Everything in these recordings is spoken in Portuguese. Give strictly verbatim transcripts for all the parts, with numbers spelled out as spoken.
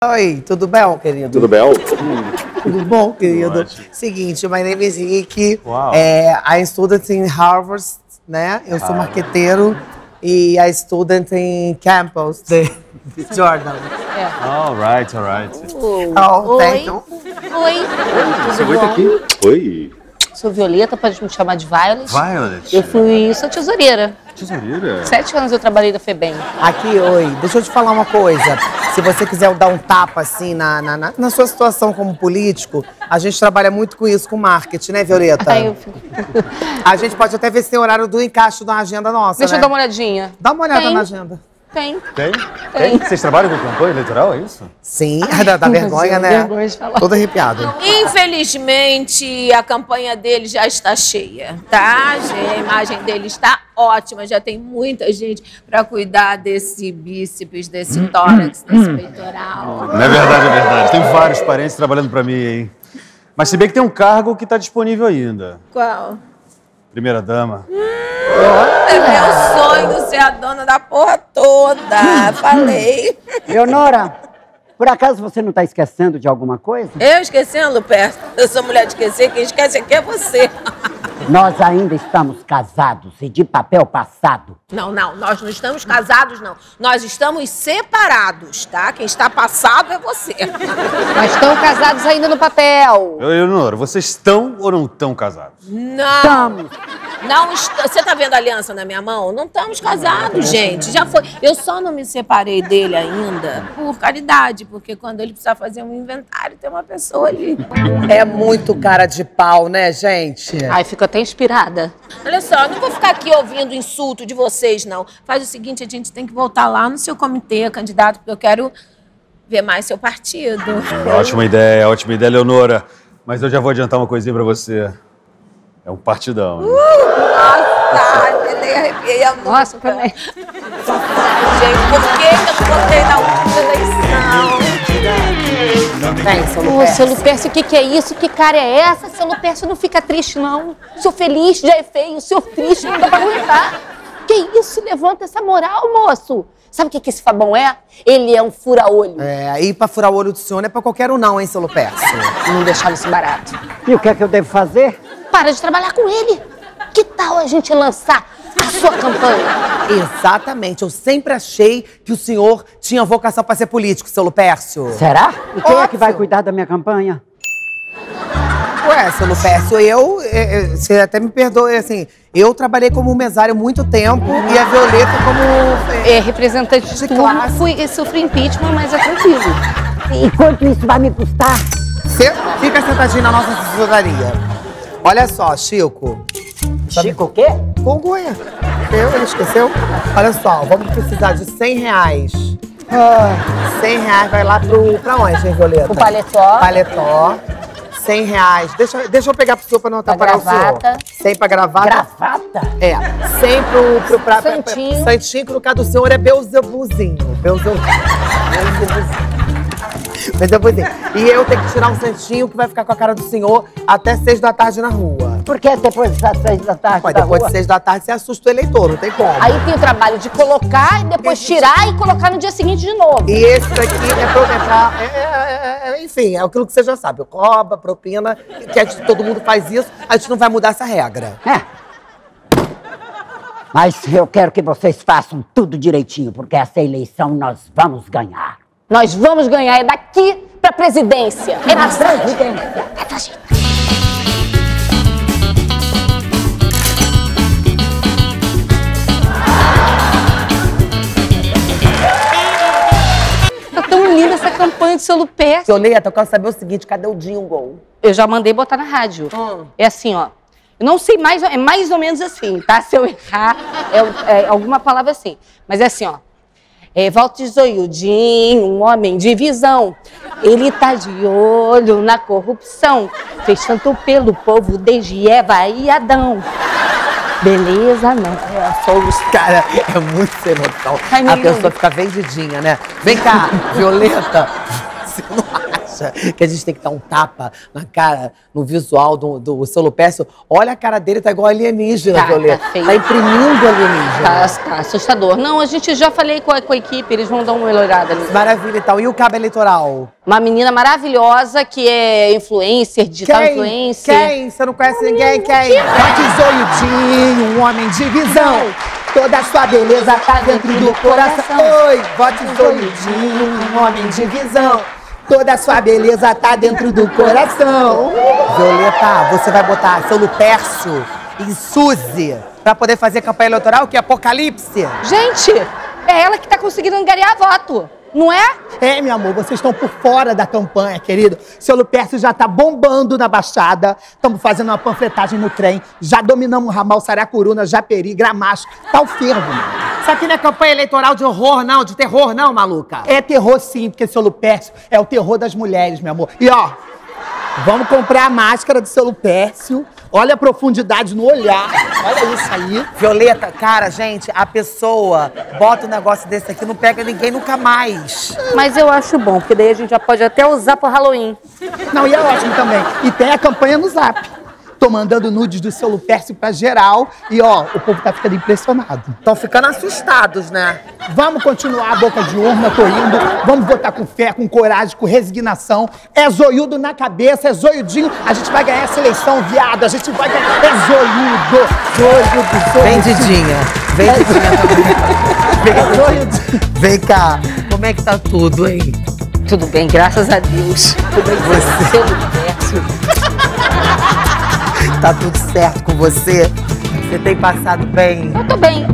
Oi, tudo bem, querido? Tudo bem? Tudo bom, querido? Ótimo. Seguinte, my name is Rick. Uau. É, I student in Harvard, né? Eu sou marqueteiro. E I student in campus de Jordan. É. All right, all right. Oh, Oi. thank you. Oi. Você Tudo muito bom? aqui? Oi. Sou Violeta, pode me chamar de Violet. Violet. Eu fui, sou tesoureira. Tesoureira? Sete anos eu trabalhei na FEBEM. Aqui, oi, deixa eu te falar uma coisa. Se você quiser dar um tapa, assim, na, na, na- na sua situação como político, a gente trabalha muito com isso, com marketing, né, Violeta? Aí eu fico... A gente pode até ver se tem horário do encaixe na agenda nossa, Deixa né? eu dar uma olhadinha. Dá uma olhada Tem. na agenda. Tem. Tem? Tem? Vocês trabalham com campanha eleitoral, é isso? Sim, dá, dá vergonha, né? Vergonha de falar. Todo arrepiado. Infelizmente, a campanha dele já está cheia, tá? A imagem dele está ótima, já tem muita gente para cuidar desse bíceps, desse tórax, desse peitoral. Não é verdade, é verdade. Tem vários parentes trabalhando pra mim, hein? Mas se bem que tem um cargo que tá disponível ainda. Qual? Primeira dama. É meu sonho ser a dona da porra toda, falei. Leonora, por acaso você não está esquecendo de alguma coisa? Eu esquecendo, perto. Eu sou mulher de esquecer, quem esquece aqui é você. Nós ainda estamos casados e de papel passado. Não, não, nós não estamos casados, não. Nós estamos separados, tá? Quem está passado é você. Mas estão casados ainda no papel. Leonora, vocês estão ou não estão casados? Não. Estamos. Não, est- você tá vendo a aliança na minha mão? Não estamos casados, gente. Já foi. Eu só não me separei dele ainda por caridade, porque quando ele precisar fazer um inventário, tem uma pessoa ali. É muito cara de pau, né, gente? Ai, fico até inspirada. Olha só, eu não vou ficar aqui ouvindo insulto de vocês, não. Faz o seguinte, a gente tem que voltar lá no seu comitê, candidato, porque eu quero ver mais seu partido. Ótima ideia, ótima ideia, Leonora. Mas eu já vou adiantar uma coisinha pra você. É um partidão. Né? Nossa, eu nem arrepiei a mão. Nossa, também. Gente, por que que eu votei na última eleição? Tem, seu Ô, Lupércio. seu Lupércio, o que, que é isso? Que cara é essa? Seu Lupércio não fica triste, não. O senhor feliz já é feio, o senhor triste não dá pra aguentar. Que isso? Levanta essa moral, moço. Sabe o que, que esse Fabão é? Ele é um fura-olho. É, ir pra furar o olho do senhor não é pra qualquer um não, hein, seu Lupércio? Não deixava isso barato. E o que é que eu devo fazer? Para de trabalhar com ele. Que tal a gente lançar a sua campanha? Exatamente, eu sempre achei que o senhor tinha vocação pra ser político, seu Lupércio. Será? E quem é que vai Óbvio. cuidar da minha campanha? Ué, seu Lupércio, eu, é, é, você até me perdoe, assim, eu trabalhei como mesário há muito tempo e a Violeta como... É representante de De turno, classe. fui sofri impeachment, mas é tranquilo. E quanto isso vai me custar? Você fica sentadinho na nossa assessoraria. Olha só, Chico. Chico o quê? Congonha. Eu, ele esqueceu? Olha só, vamos precisar de cem reais. cem reais vai lá pro... Pra onde, hein, Violeta? O paletó. Paletó. cem reais. Deixa, deixa eu pegar pro senhor pra não atrapalhar o senhor. gravata. cem pra gravata. Gravata? É. cem pro... pro pra, pra- pra- Santinho. Santinho, que no caso do senhor é Beuzebuzinho. Beuzebuzinho. Beuzebuzinho. Beuzebuzinho. E eu tenho que tirar um santinho que vai ficar com a cara do senhor até seis da tarde na rua. Por que depois das seis da tarde Mas da depois rua? de seis da tarde você assusta o eleitor, não tem como. Aí tem o trabalho de colocar e depois tirar e colocar no dia seguinte de novo. E esse daqui é pra entrar, é, é, é, é, enfim, é aquilo que você já sabe. Rouba, propina, que a gente- todo mundo faz isso, a gente não vai mudar essa regra. É. Mas eu quero que vocês façam tudo direitinho, porque essa eleição nós vamos ganhar. Nós vamos ganhar, é daqui pra presidência. É na presidência. É pra gente. Tá tão linda essa campanha de seu Lupércio. Violeta, eu quero saber o seguinte, cadê o jingle? Eu já mandei botar na rádio. Hum. É assim, ó. Eu não sei mais, é mais ou menos assim, tá? Se eu errar, é, é alguma palavra assim. Mas é assim, ó. É, Walter Zoiudin, um homem de visão. Ele tá de olho na corrupção. Fez tanto pelo povo desde Eva e Adão. Beleza, não. É, somos... Cara, é muito sem noção. Ai, A menino. pessoa fica vendidinha, né? Vem cá, Violeta. Você não acha acha que a gente tem que dar um tapa na cara, no visual do, do seu Lupércio? Olha a cara dele, tá igual alienígena, Tá, Violeta. tá feio. Tá imprimindo alienígena. Tá, tá assustador. Não, a gente já falei com a, com a equipe, eles vão dar uma olhada ali. Maravilha e tal. E o cabo eleitoral? Uma menina maravilhosa que é influencer, digital Quem? influencer. Quem? Você não conhece ninguém? Quem? Vote Zoiudinho, um homem de visão. Toda a sua beleza tá dentro do coração. Oi, vote Zoiudinho, um homem de visão. Toda a sua beleza tá dentro do coração. Violeta, você vai botar seu Lupércio e Suzy pra poder fazer campanha eleitoral, que é Apocalipse? Gente, é ela que tá conseguindo angariar voto, não é? É, meu amor, vocês estão por fora da campanha, querido. Seu Lupércio já tá bombando na Baixada. Estamos fazendo uma panfletagem no trem. Já dominamos o ramal Saracuruna, Japeri, Gramacho. Tá o fervo, mano. Isso aqui não é campanha eleitoral de horror, não, de terror, não, maluca. É terror sim, porque seu Lupércio é o terror das mulheres, meu amor. E ó, vamos comprar a máscara do seu Lupércio. Olha a profundidade no olhar. Olha isso aí. Violeta, cara, gente, a pessoa bota um negócio desse aqui, não pega ninguém nunca mais. Mas eu acho bom, porque daí a gente já pode até usar pro Halloween. Não, e é ótimo também. E tem a campanha no Zap. Tô mandando nudes do seu Lupércio pra geral. E ó, o povo tá ficando impressionado. Estão ficando assustados, né? Vamos continuar a boca de urna, tô indo. Vamos votar com fé, com coragem, com resignação. É zoiudo na cabeça, é zoiudinho. A gente vai ganhar essa eleição, viado. A gente vai ganhar. É zoiudo. Zoiudo, zoiudo. Vem, Didinha. Vem, Didinha. É zoiudinho. Vem cá. Como é que tá tudo, hein? Tudo bem, graças a Deus. Tudo bem com Você- seu Lupércio. Tá tudo certo com você? Você tem passado bem? Eu tô bem.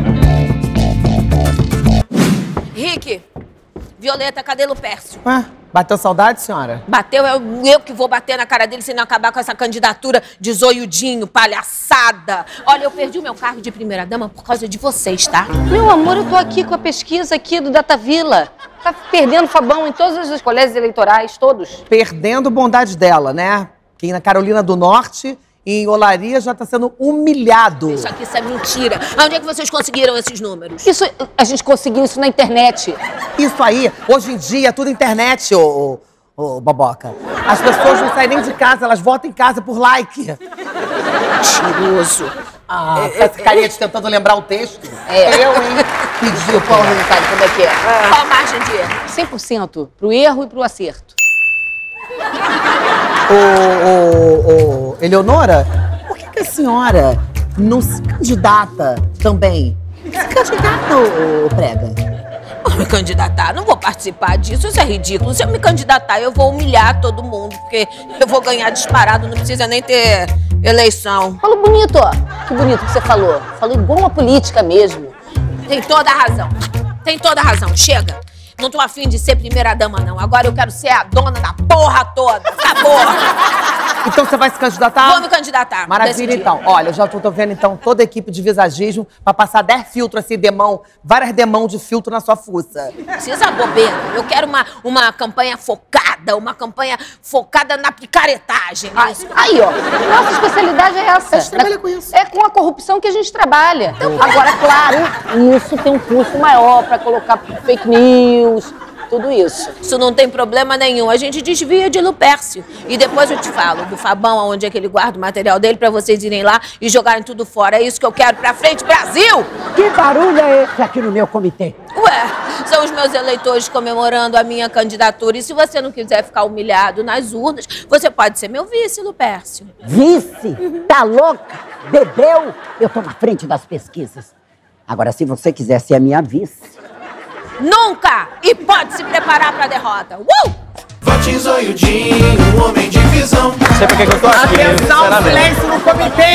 Rick, Violeta, cadê Lupércio? Ué, bateu saudade, senhora? Bateu, é eu que vou bater na cara dele se não acabar com essa candidatura de zoiudinho, palhaçada. Olha, eu perdi o meu cargo de primeira-dama por causa de vocês, tá? Meu amor, eu tô aqui com a pesquisa aqui do Datavila. Tá perdendo Fabão em todos os colégios eleitorais, todos. Perdendo bondade dela, né? Que na Carolina do Norte, em Olaria, já tá sendo humilhado. Isso aqui, isso é mentira. Onde é que vocês conseguiram esses números? Isso, a gente conseguiu isso na internet. Isso aí, hoje em dia, é tudo internet, ô, ô, ô Boboca. As pessoas não saem nem de casa, elas votam em casa por like. Mentiroso. Ah, essa carinha de tentando lembrar o texto. É. Eu, hein? Pediu, Paulo, sabe como é que é? Qual a margem de erro? cem por cento pro erro e pro acerto. Ô, ô, ô, Eleonora, por que, que a senhora não se candidata também? Se candidata, ô, ô, Prega? Vou me candidatar, não vou participar disso, isso é ridículo. Se eu me candidatar, eu vou humilhar todo mundo, porque eu vou ganhar disparado, não precisa nem ter eleição. Falou bonito, ó. Que bonito que você falou. Falou igual uma política mesmo. Tem toda a razão, tem toda a razão, chega. Não tô afim de ser primeira-dama, não. Agora eu quero ser a dona da porra toda. Acabou. Então você vai se candidatar? Vou me candidatar. Maravilha, decidi. então. Olha, eu já tô, tô vendo, então, toda a equipe de visagismo pra passar dez filtros, assim, demão, várias demão de filtro na sua fuça. Precisa bobeira. Eu quero uma, uma campanha focada, uma campanha focada na picaretagem. Aí, aí, ó. Nossa especialidade é essa. A gente trabalha com isso. É com a corrupção que a gente trabalha. Agora, claro, isso tem um custo maior pra colocar fake news, tudo isso. Isso não tem problema nenhum. A gente desvia de Lupércio. E depois eu te falo do Fabão, aonde é que ele guarda o material dele, pra vocês irem lá e jogarem tudo fora. É isso que eu quero pra frente, Brasil! Que barulho é esse aqui no meu comitê? Ué, são os meus eleitores comemorando a minha candidatura. E se você não quiser ficar humilhado nas urnas, você pode ser meu vice, Lupércio. Vice? Tá louca? Bebeu? Eu tô na frente das pesquisas. Agora, se você quiser ser a minha vice... Nunca! E pode se preparar pra derrota. Uh! Vote Zoiudinho, um homem de visão. Não sei pra que que eu tô aqui, Atenção, sinceramente. silêncio no comitê!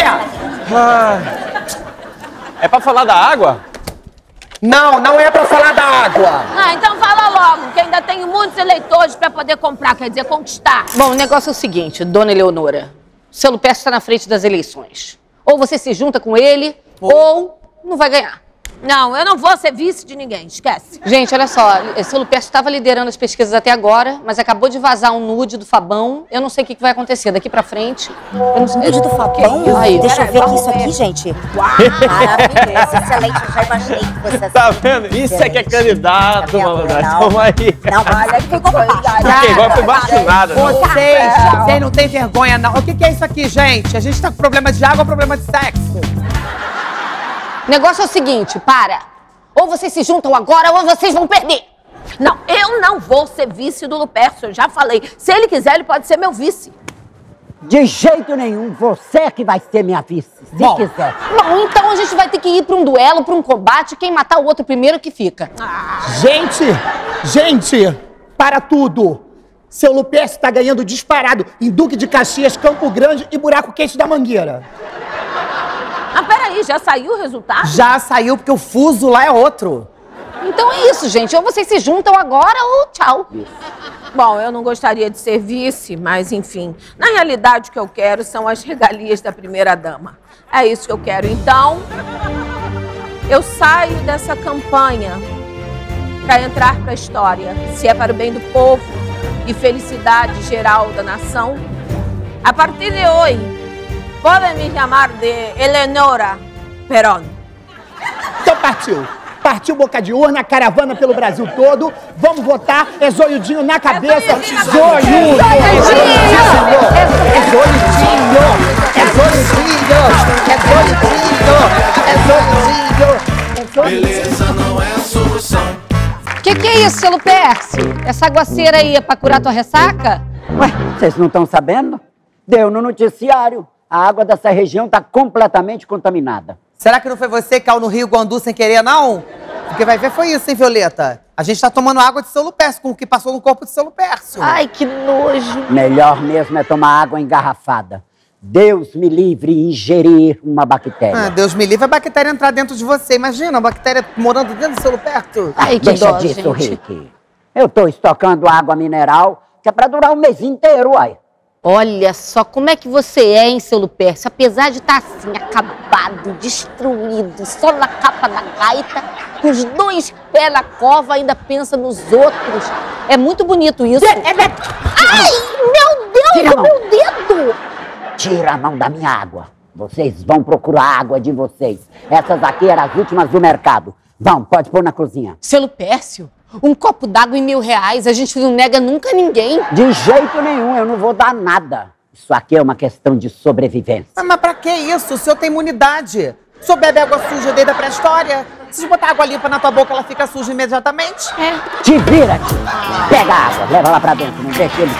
É pra falar da água? Não, não é pra falar da água. Ah, então fala logo, que ainda tenho muitos eleitores pra poder comprar, quer dizer, conquistar. Bom, o negócio é o seguinte, dona Eleonora. O seu Lupércio está na frente das eleições. Ou você se junta com ele, ou não vai ganhar. Não, eu não vou ser vice de ninguém, esquece. Gente, olha só, seu Lupercio estava liderando as pesquisas até agora, mas acabou de vazar um nude do Fabão. Eu não sei o que que vai acontecer daqui pra frente. Eu não sei. Nude do Fabão? Aí. Deixa eu ver aqui isso aqui, gente. Uau, maravilhoso, excelente. Eu já imaginei que você assim. Tá vendo? Isso é que é candidato, Tá vendo? malandro. Não. Toma aí. Não, mas olha que ficou baixo. Porque agora foi baixo nada. Vocês, vocês não têm vergonha, não. O que, que é isso aqui, gente? A gente tá com problema de água ou problema de sexo? O negócio é o seguinte, para. Ou vocês se juntam agora ou vocês vão perder. Não, eu não vou ser vice do Lupercio, eu já falei. Se ele quiser, ele pode ser meu vice. De jeito nenhum, você é que vai ser minha vice, se Bom. quiser. Bom, então a gente vai ter que ir pra um duelo, pra um combate. Quem matar o outro primeiro que fica. Gente, gente, para tudo. Seu Lupercio tá ganhando disparado em Duque de Caxias, Campo Grande e Buraco Quente da Mangueira. Ah, peraí, já saiu o resultado? Já saiu, porque o fuso lá é outro. Então é isso, gente. Ou vocês se juntam agora ou tchau. Bom, eu não gostaria de ser vice, mas enfim. Na realidade, o que eu quero são as regalias da primeira-dama. É isso que eu quero. Então, eu saio dessa campanha para entrar para a história. Se é para o bem do povo e felicidade geral da nação, a partir de hoje, podem me chamar de Eleonora Perón. Então partiu. Partiu boca de urna, caravana pelo Brasil todo. Vamos votar. É zoiudinho na cabeça. Zoiudo! É zoiudinho! É zoiudinho! É zoiudinho! É zoiudinho! É zoiudinho! Beleza não é a solução. Que que é isso, seu Lupercio? Essa aguaceira aí é pra curar tua ressaca? Ué, vocês não estão sabendo? Deu no noticiário. A água dessa região está completamente contaminada. Será que não foi você que caiu no Rio Guandu sem querer, não? Porque vai ver foi isso, hein, Violeta? A gente tá tomando água de seu Lupercio, com o que passou no corpo de seu Lupercio. Ai, que nojo. Melhor mesmo é tomar água engarrafada. Deus me livre de ingerir uma bactéria. Ah, Deus me livre a bactéria entrar dentro de você. Imagina, a bactéria morando dentro do seu Lupercio. Ai, que Deixa dó, disso, gente. Rick. Eu tô estocando água mineral, que é pra durar um mês inteiro, uai. Olha só como é que você é, hein, seu Lupercio? Apesar de estar assim, acabado, destruído, só na capa da gaita, com os dois pés na cova, ainda pensa nos outros. É muito bonito isso. Ai, meu Deus, Tira a o mão. meu dedo! Tira a mão da minha água. Vocês vão procurar a água de vocês. Essas aqui eram as últimas do mercado. Vão, pode pôr na cozinha. Seu Lupercio, um copo d'água em mil reais, a gente não nega nunca a ninguém. De jeito nenhum, eu não vou dar nada. Isso aqui é uma questão de sobrevivência. Ah, mas pra que isso? O senhor tem imunidade. O senhor bebe água suja desde a pré-história. Se botar água limpa na tua boca, ela fica suja imediatamente. É. Te vira, tio. Pega a água, leva lá pra dentro, não deixa ele...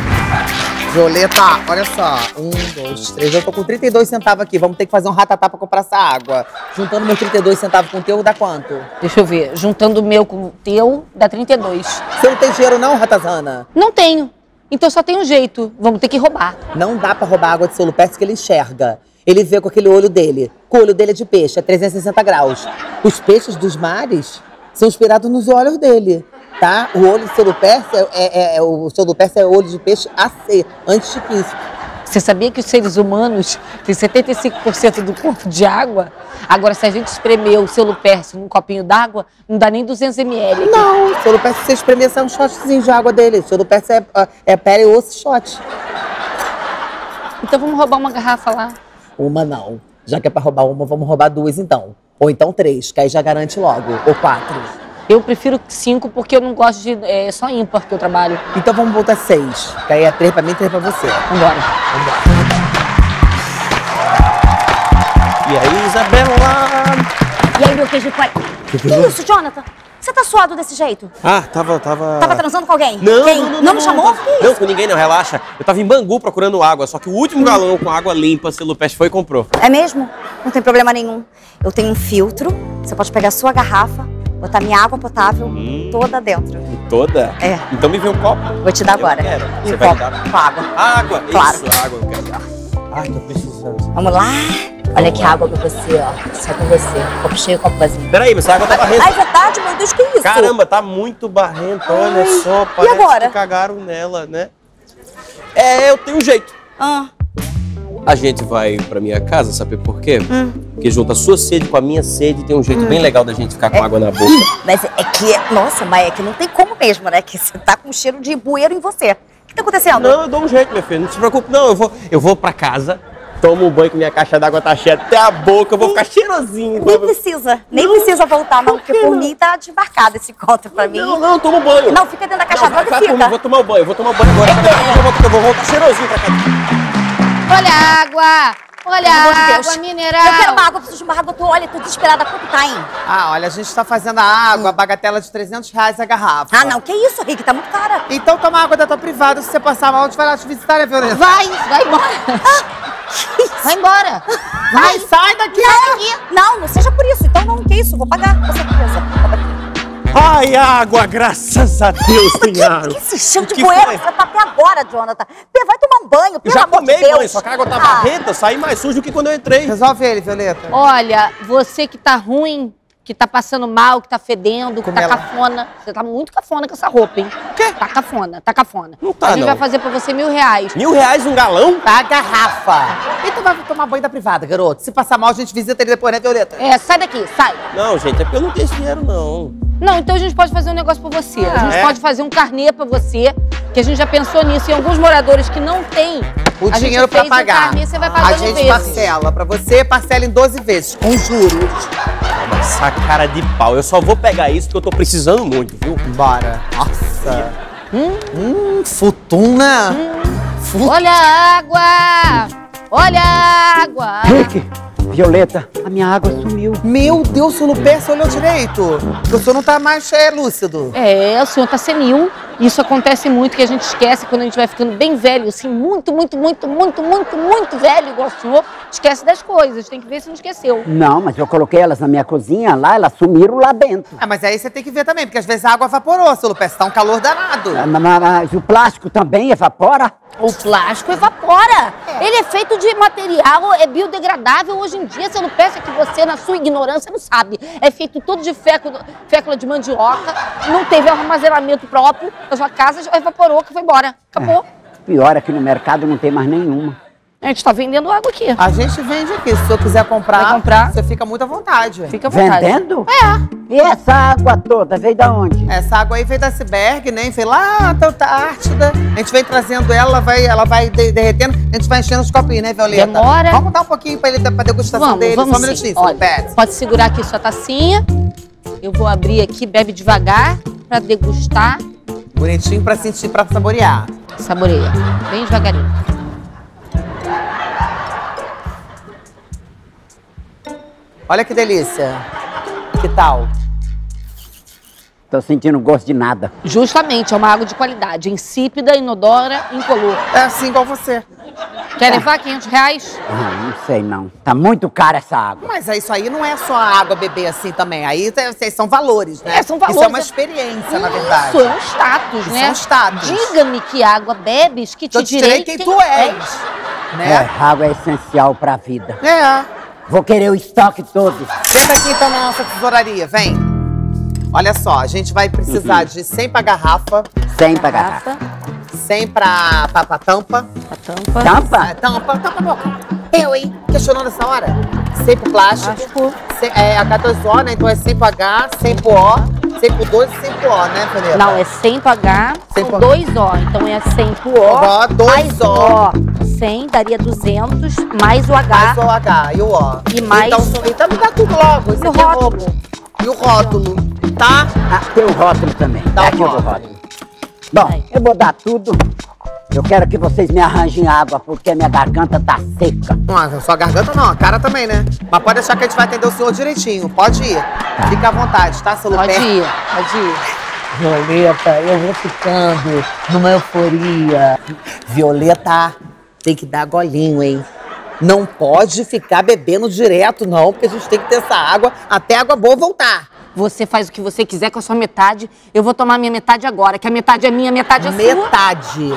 Violeta, olha só. Um, dois, três. Eu tô com trinta e dois centavos aqui. Vamos ter que fazer um ratatá pra comprar essa água. Juntando meus trinta e dois centavos com o teu, dá quanto? Deixa eu ver, juntando o meu com o teu, dá trinta e dois. Você não tem dinheiro não, Ratazana? Não tenho. Então só tem um jeito, vamos ter que roubar. Não dá pra roubar a água de seu Lupercio que ele enxerga. Ele vê com aquele olho dele. Com o olho dele é de peixe, é trezentos e sessenta graus. Os peixes dos mares são inspirados nos olhos dele, tá? O olho do seu Lupercio é, é, é, o seu Lupercio é olho de peixe A C, antichiquíssimo. Você sabia que os seres humanos têm setenta e cinco por cento do corpo de água? Agora, se a gente espremer o seu Lupercio num copinho d'água, não dá nem duzentos mililitros. Não, o seu Lupercio, se você espremer, sai um shotzinho de água dele. O seu Lupercio é, é pele, osso, shot. Então vamos roubar uma garrafa lá. Uma não. Já que é pra roubar uma, vamos roubar duas então. Ou então três, que aí já garante logo. Ou quatro. Eu prefiro cinco porque eu não gosto de... É só ímpar que eu trabalho. Então vamos botar seis. Que aí é três pra mim e três pra você. Vambora. E aí, Isabela? E aí, meu queijo de coalho? Que, que isso, Jonathan? Você tá suado desse jeito? Ah, tava, tava... Tava transando com alguém? Não, Quem? não, não, Não me chamou? Que Não, isso? com ninguém não, relaxa. Eu tava em Bangu procurando água, só que o último galão com água limpa, seu Lupercio foi e comprou. É mesmo? Não tem problema nenhum. Eu tenho um filtro, você pode pegar a sua garrafa, botar minha água potável Hum. toda dentro. Toda? É. Então me vê um copo. Vou te dar Eu agora. quero. Você Um vai copo me dar? com água. Água? Claro. Isso, água eu quero. Ai, tô precisando. Vamos lá? Olha que água pra você, ó. Só com você. Copo cheio, copo vazio. Peraí, mas essa água tá barrenta. Ah, é verdade, meu Deus, que isso? Caramba, tá muito barrenta, olha Ai, só. e Parece agora? que cagaram nela, né? É, eu tenho um jeito. Ah. A gente vai pra minha casa, sabe por quê? Hum. Porque junta a sua sede com a minha sede, tem um jeito Hum. bem legal da gente ficar com É. água na boca. Mas é que, nossa, mas é que não tem como mesmo, né? Que você tá com cheiro de bueiro em você. O que tá acontecendo? Não, eu dou um jeito, minha filha, não se preocupe. Não, eu vou, eu vou pra casa, tomo um banho que minha caixa d'água tá cheia até a boca, eu vou ficar cheirosinho. Nem precisa, nem Não. precisa voltar, não, porque por mim tá desembarcado esse encontro pra mim. Não, não, toma um banho. Não, fica dentro da caixa Não, d'água vai e por mim, fica. vou tomar um banho, eu vou tomar um banho agora. Eu vou, eu vou voltar cheirosinho pra casa. Olha a água! Olha Pelo amor de a Deus. água mineral! Eu quero uma água, eu preciso de uma água. Eu tô, olha, tô desesperada. Quanto tá, hein? Ah, olha, a gente tá fazendo a água, a bagatela de trezentos reais a garrafa. Ah, não, que isso, Rick? Tá muito cara. Então toma água da tua privada, se você passar mal, a gente vai lá te visitar, né, Violeta? Vai, vai embora! Vai embora! Vai, sai daqui! Não, não, não seja por isso. Então não, que isso? Vou pagar, com certeza. Ai, água, graças a Deus tem água. Que esse cheiro de O que bueiro foi? você tá até agora, Jonathan. Pê, vai tomar um banho, pelo Já amor tomei de Deus. banho, só que a água tá Ah. barrenta, saí mais sujo do que quando eu entrei. Resolve ele, Violeta. Olha, você que tá ruim, que tá passando mal, que tá fedendo, que Como tá ela? cafona. Você tá muito cafona com essa roupa, hein? O quê? Tá cafona, tá cafona. Não tá, A gente não. vai fazer pra você mil reais. Mil reais um galão? A garrafa. Então vai tomar banho da privada, garoto. Se passar mal, a gente visita ele depois, né, Violeta? É, sai daqui, sai. Não, gente, é porque eu não tenho esse dinheiro, não. Não, então a gente pode fazer um negócio pra você. a gente é? pode fazer um carnê pra você, que a gente já pensou nisso. E alguns moradores que não têm O a gente dinheiro pra fez um pagar. carnê, você vai a pagando gente vezes. parcela. Pra você, parcela em doze vezes, com juros. Essa cara de pau, eu só vou pegar isso porque eu tô precisando muito, viu? Bora. Nossa. Hum, hum futuna. Hum. Olha a água! Olha a água! Rick, Violeta, a minha água sumiu. Meu Deus, seu Lupé, você olhou direito. O senhor não tá mais é, lúcido. É, o senhor tá senil. Isso acontece muito, que a gente esquece quando a gente vai ficando bem velho, assim, muito, muito, muito, muito, muito, muito velho, igual o senhor. Esquece das coisas, tem que ver se não esqueceu. Não, mas eu coloquei elas na minha cozinha lá, elas sumiram lá dentro. Ah, mas aí você tem que ver também, porque às vezes a água evaporou, seu Lupé. Tá um calor danado. Ah, Mas, mas o plástico também evapora? O plástico evapora. Ele é feito de material, é biodegradável hoje em dia. Você não pensa que você, na sua ignorância, não sabe. É feito todo de fécula, fécula de mandioca, não teve armazenamento próprio. A sua casa já evaporou, que foi embora. Acabou. Pior é que no mercado não tem mais nenhuma. A gente tá vendendo água aqui. A gente vende aqui. Se o senhor quiser comprar, Vai comprar? você fica muito à vontade. Fica à vontade. Vendendo? É. E essa água toda veio da onde? Essa água aí veio da Ciberg, né? Veio lá da Antártida. A gente vem trazendo ela, ela vai, ela vai de- derretendo. A gente vai enchendo os copinhos, né, Violeta? Demora. Vamos dar um pouquinho pra ele, pra degustação Vamos, dele. vamos Só um sim. minutinho, Olha, Pet. pode segurar aqui sua tacinha. Eu vou abrir aqui, bebe devagar, pra degustar. Bonitinho pra sentir, pra saborear. Saboreia. Bem devagarinho. Olha que delícia. Que tal? Tô sentindo gosto de nada. Justamente, é uma água de qualidade. Insípida, inodora, incolor. É assim igual você. Quer levar quinhentos reais? Ah, não sei não. Tá muito cara essa água. Mas isso aí não é só a água beber assim também. Aí tem- são valores, né? É, são valores. Isso é uma experiência, na verdade. Isso, é um status, Isso né? é um status. Diga-me que água bebes, que te Eu te direi direi quem tu és. É, Né? água é essencial pra vida. É. Vou querer o estoque todo. Senta aqui então na nossa tesouraria, vem. Olha só, a gente vai precisar de cem pra garrafa, Sem pra garrafa. cem pra, pra, pra tampa. A tampa. Tampa? É, tampa, tampa a boca. Eu, hein? Questionando essa hora. cem pro plástico. Plástico. cem, é H dois O, né? Então é cem pro H, cem pro O, cem pro dois e cem pro O, né, Violeta? Não, é cem pro H, cem são pro- dois O. Então é cem pro O, Ó, dois mais O. O. cem daria duzentos, mais o H. Mais o H e o O. E mais- Então, então me dá tudo logo. Isso E o aqui é rótulo? roubo. E o rótulo, tá? Ah, tem o rótulo também. Dá Tá o aqui o rótulo. rótulo. Bom, Vai. eu vou dar tudo. Eu quero que vocês me arranjem água, porque a minha garganta tá seca. Não, só a garganta não, a cara também, né? Mas pode deixar que a gente vai atender o senhor direitinho. Pode ir. Fica à vontade, tá, seu Pode Lupé? ir, pode ir. Violeta, eu vou ficando numa euforia. Violeta, tem que dar golinho, hein? Não pode ficar bebendo direto, não, porque a gente tem que ter essa água até a água boa voltar. Você faz o que você quiser com a sua metade. Eu vou tomar minha metade agora, que a metade é minha, a metade é sua. Metade.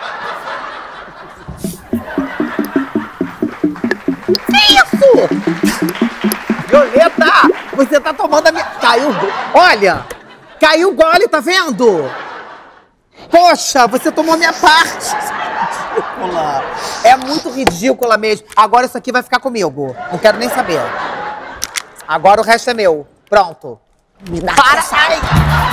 Que isso? Violeta, você tá tomando a minha... Caiu o gole. Olha, caiu o gole, tá vendo? Poxa, você tomou a minha parte. ridícula. É muito ridícula mesmo. Agora isso aqui vai ficar comigo. Não quero nem saber. Agora o resto é meu. Pronto. Me dá Para! essa. Ai.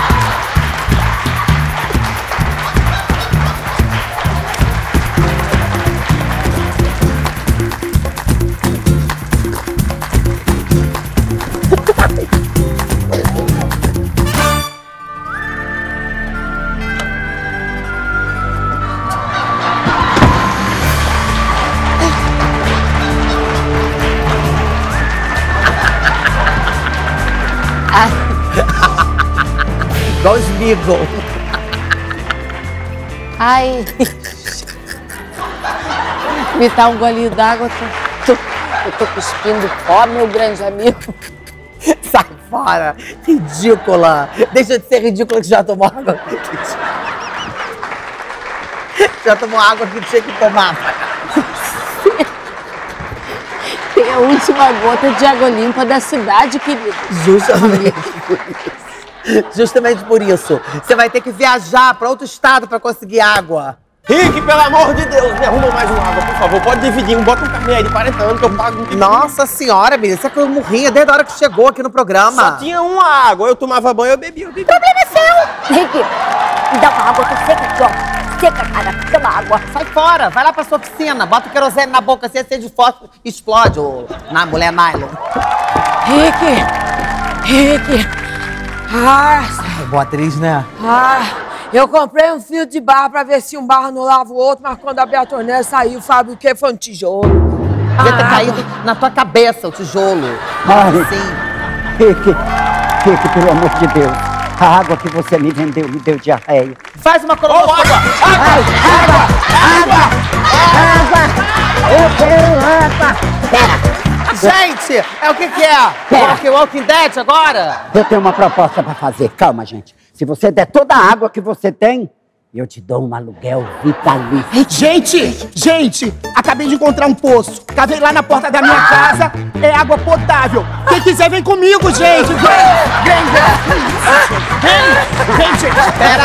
Igual os Beagle. Ai. Me dá um golinho d'água. Tô, tô, eu tô cuspindo pó, meu grande amigo. Sai fora. Ridícula. Deixa de ser ridícula que já tomou água. Já tomou água que tinha que tomar. Tem a última gota de água limpa da cidade, querido. Justamente por isso. Justamente por isso. Você vai ter que viajar para outro estado para conseguir água. Rick, pelo amor de Deus, me arruma mais uma água, por favor. Pode dividir, bota um carnê aí de quarenta anos que eu pago. Nossa senhora, menina, você é que eu morria desde a hora que chegou aqui no programa. Só tinha uma água, eu tomava banho, eu bebia, eu bebia. O problema é seu! Rick, me dá uma água, tô seca aqui, ó. Seca, cara, toma água. Sai fora, vai lá pra sua oficina, bota o querosene na boca, se acende de fósforo, explode, ô, na mulher nylon. Rick, Rick, ah, Boa atriz, né? ah, eu comprei um fio de barra pra ver se um barro não lava o outro, mas quando abri a torneira saiu, sabe o que? Foi um tijolo. Devia ter Ah, caído na tua cabeça o tijolo. Ai. Sim. Rick, Rick, pelo amor de Deus. A água que você me vendeu me deu diarreia. Faz uma colocação. Ô, água! Água! Água! Água! Eu quero água! Pera! Gente, é o que que é? Pera. Walking, Walking Dead agora? Eu tenho uma proposta pra fazer. Calma, gente. Se você der toda a água que você tem, eu te dou um aluguel vitalício. Gente, gente, acabei de encontrar um poço. Cavei lá na porta da minha casa, é água potável. Quem quiser vem comigo, gente. Vem, vem, vem. Vem, vem, gente. Pera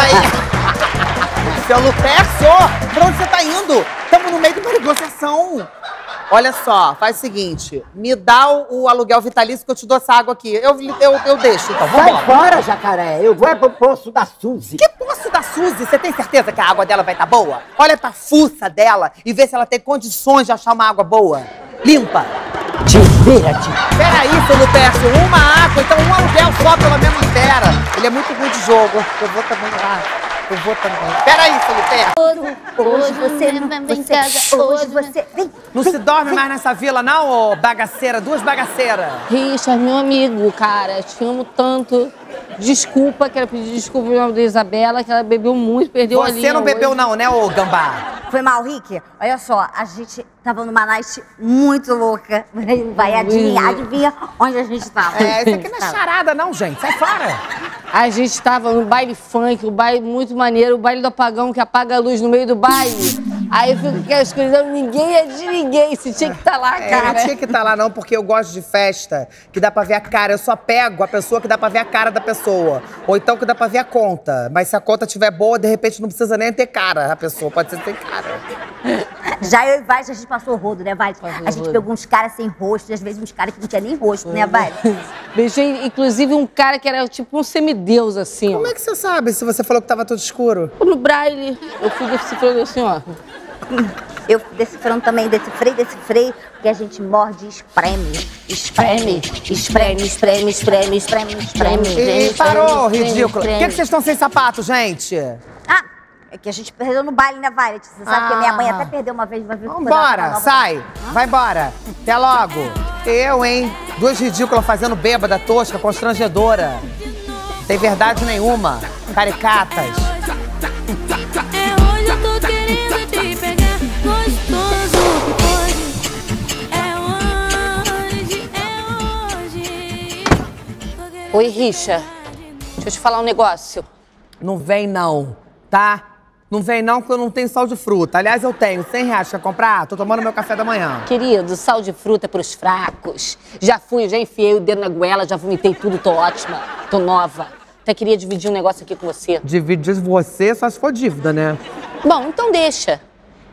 aí. Seu Lupercio, pra onde você tá indo? Estamos no meio de uma negociação. Olha só, faz o seguinte, me dá o, o aluguel vitalício que eu te dou essa água aqui. Eu, eu, eu deixo, então, Sai vambora. fora, jacaré. Eu vou é pro poço da Suzy. Que poço da Suzy? Você tem certeza que a água dela vai estar boa? Olha pra fuça dela e vê se ela tem condições de achar uma água boa. Limpa. Te vira-te. Peraí, seu Lupercio, uma água, então um aluguel só pelo menos libera. Ele é muito ruim de jogo. Eu vou também lá. Eu vou também. Peraí, seu Lupercio. Hoje você não vem em casa, hoje você... Vem, Não se dorme mais nessa vila, não, ô bagaceira? Duas bagaceiras. Richard, meu amigo, cara, te amo tanto. Desculpa, quero pedir desculpa em nome da Isabela, que ela bebeu muito, perdeu a linha. Você não bebeu hoje. não, né, ô gambá? Foi mal, Rick? Olha só, a gente tava numa night muito louca. Vai adivinhar, adivinha onde a gente tava. É, isso aqui não é charada não, gente. Sai fora. A gente estava no baile funk, um baile muito maneiro, o baile do apagão que apaga a luz no meio do baile. Aí fica aquela escuridão, ninguém é de ninguém, você tinha que estar lá, É, cara. não tinha que estar lá não, porque eu gosto de festa que dá pra ver a cara. Eu só pego a pessoa que dá pra ver a cara da pessoa. Ou então que dá pra ver a conta. Mas se a conta estiver boa, de repente não precisa nem ter cara a pessoa. Pode ser ter cara. Já eu e Vaz, a gente passou o rodo, né, Vaz? A gente pegou uns caras sem rosto, e às vezes uns caras que não tinha nem rosto, né, Vaz? Beijei, inclusive, um cara que era tipo um semideus, assim, ó. Como é que você sabe se você falou que tava tudo escuro? No braille, eu fui decifrando assim, ó. Eu decifrando também, decifrei, decifrei, porque a gente morde e espreme. Espreme, espreme, espreme, espreme, espreme, espreme. E parou, ridículo. Por que, que vocês estão sem sapato, gente? Ah, é que a gente perdeu no baile, né, Violet? Você sabe que a minha mãe até perdeu uma vez, vai ver. Vambora, sai. Vai embora. Até logo. Eu, hein? Duas ridículas fazendo bêbada, tosca, constrangedora. Sem verdade nenhuma. Caricatas. É hoje eu tô querendo te pegar gostoso. Hoje é hoje, é hoje. Oi, Richa. Deixa eu te falar um negócio. Não vem não, tá? Não vem não, porque eu não tenho sal de fruta. Aliás, eu tenho cem reais. Quer comprar? Tô tomando meu café da manhã. Querido, sal de fruta é pros fracos. Já fui, já enfiei o dedo na goela, já vomitei tudo, tô ótima, tô nova. Até queria dividir um negócio aqui com você. Dividir você só se for dívida, né? Bom, então deixa.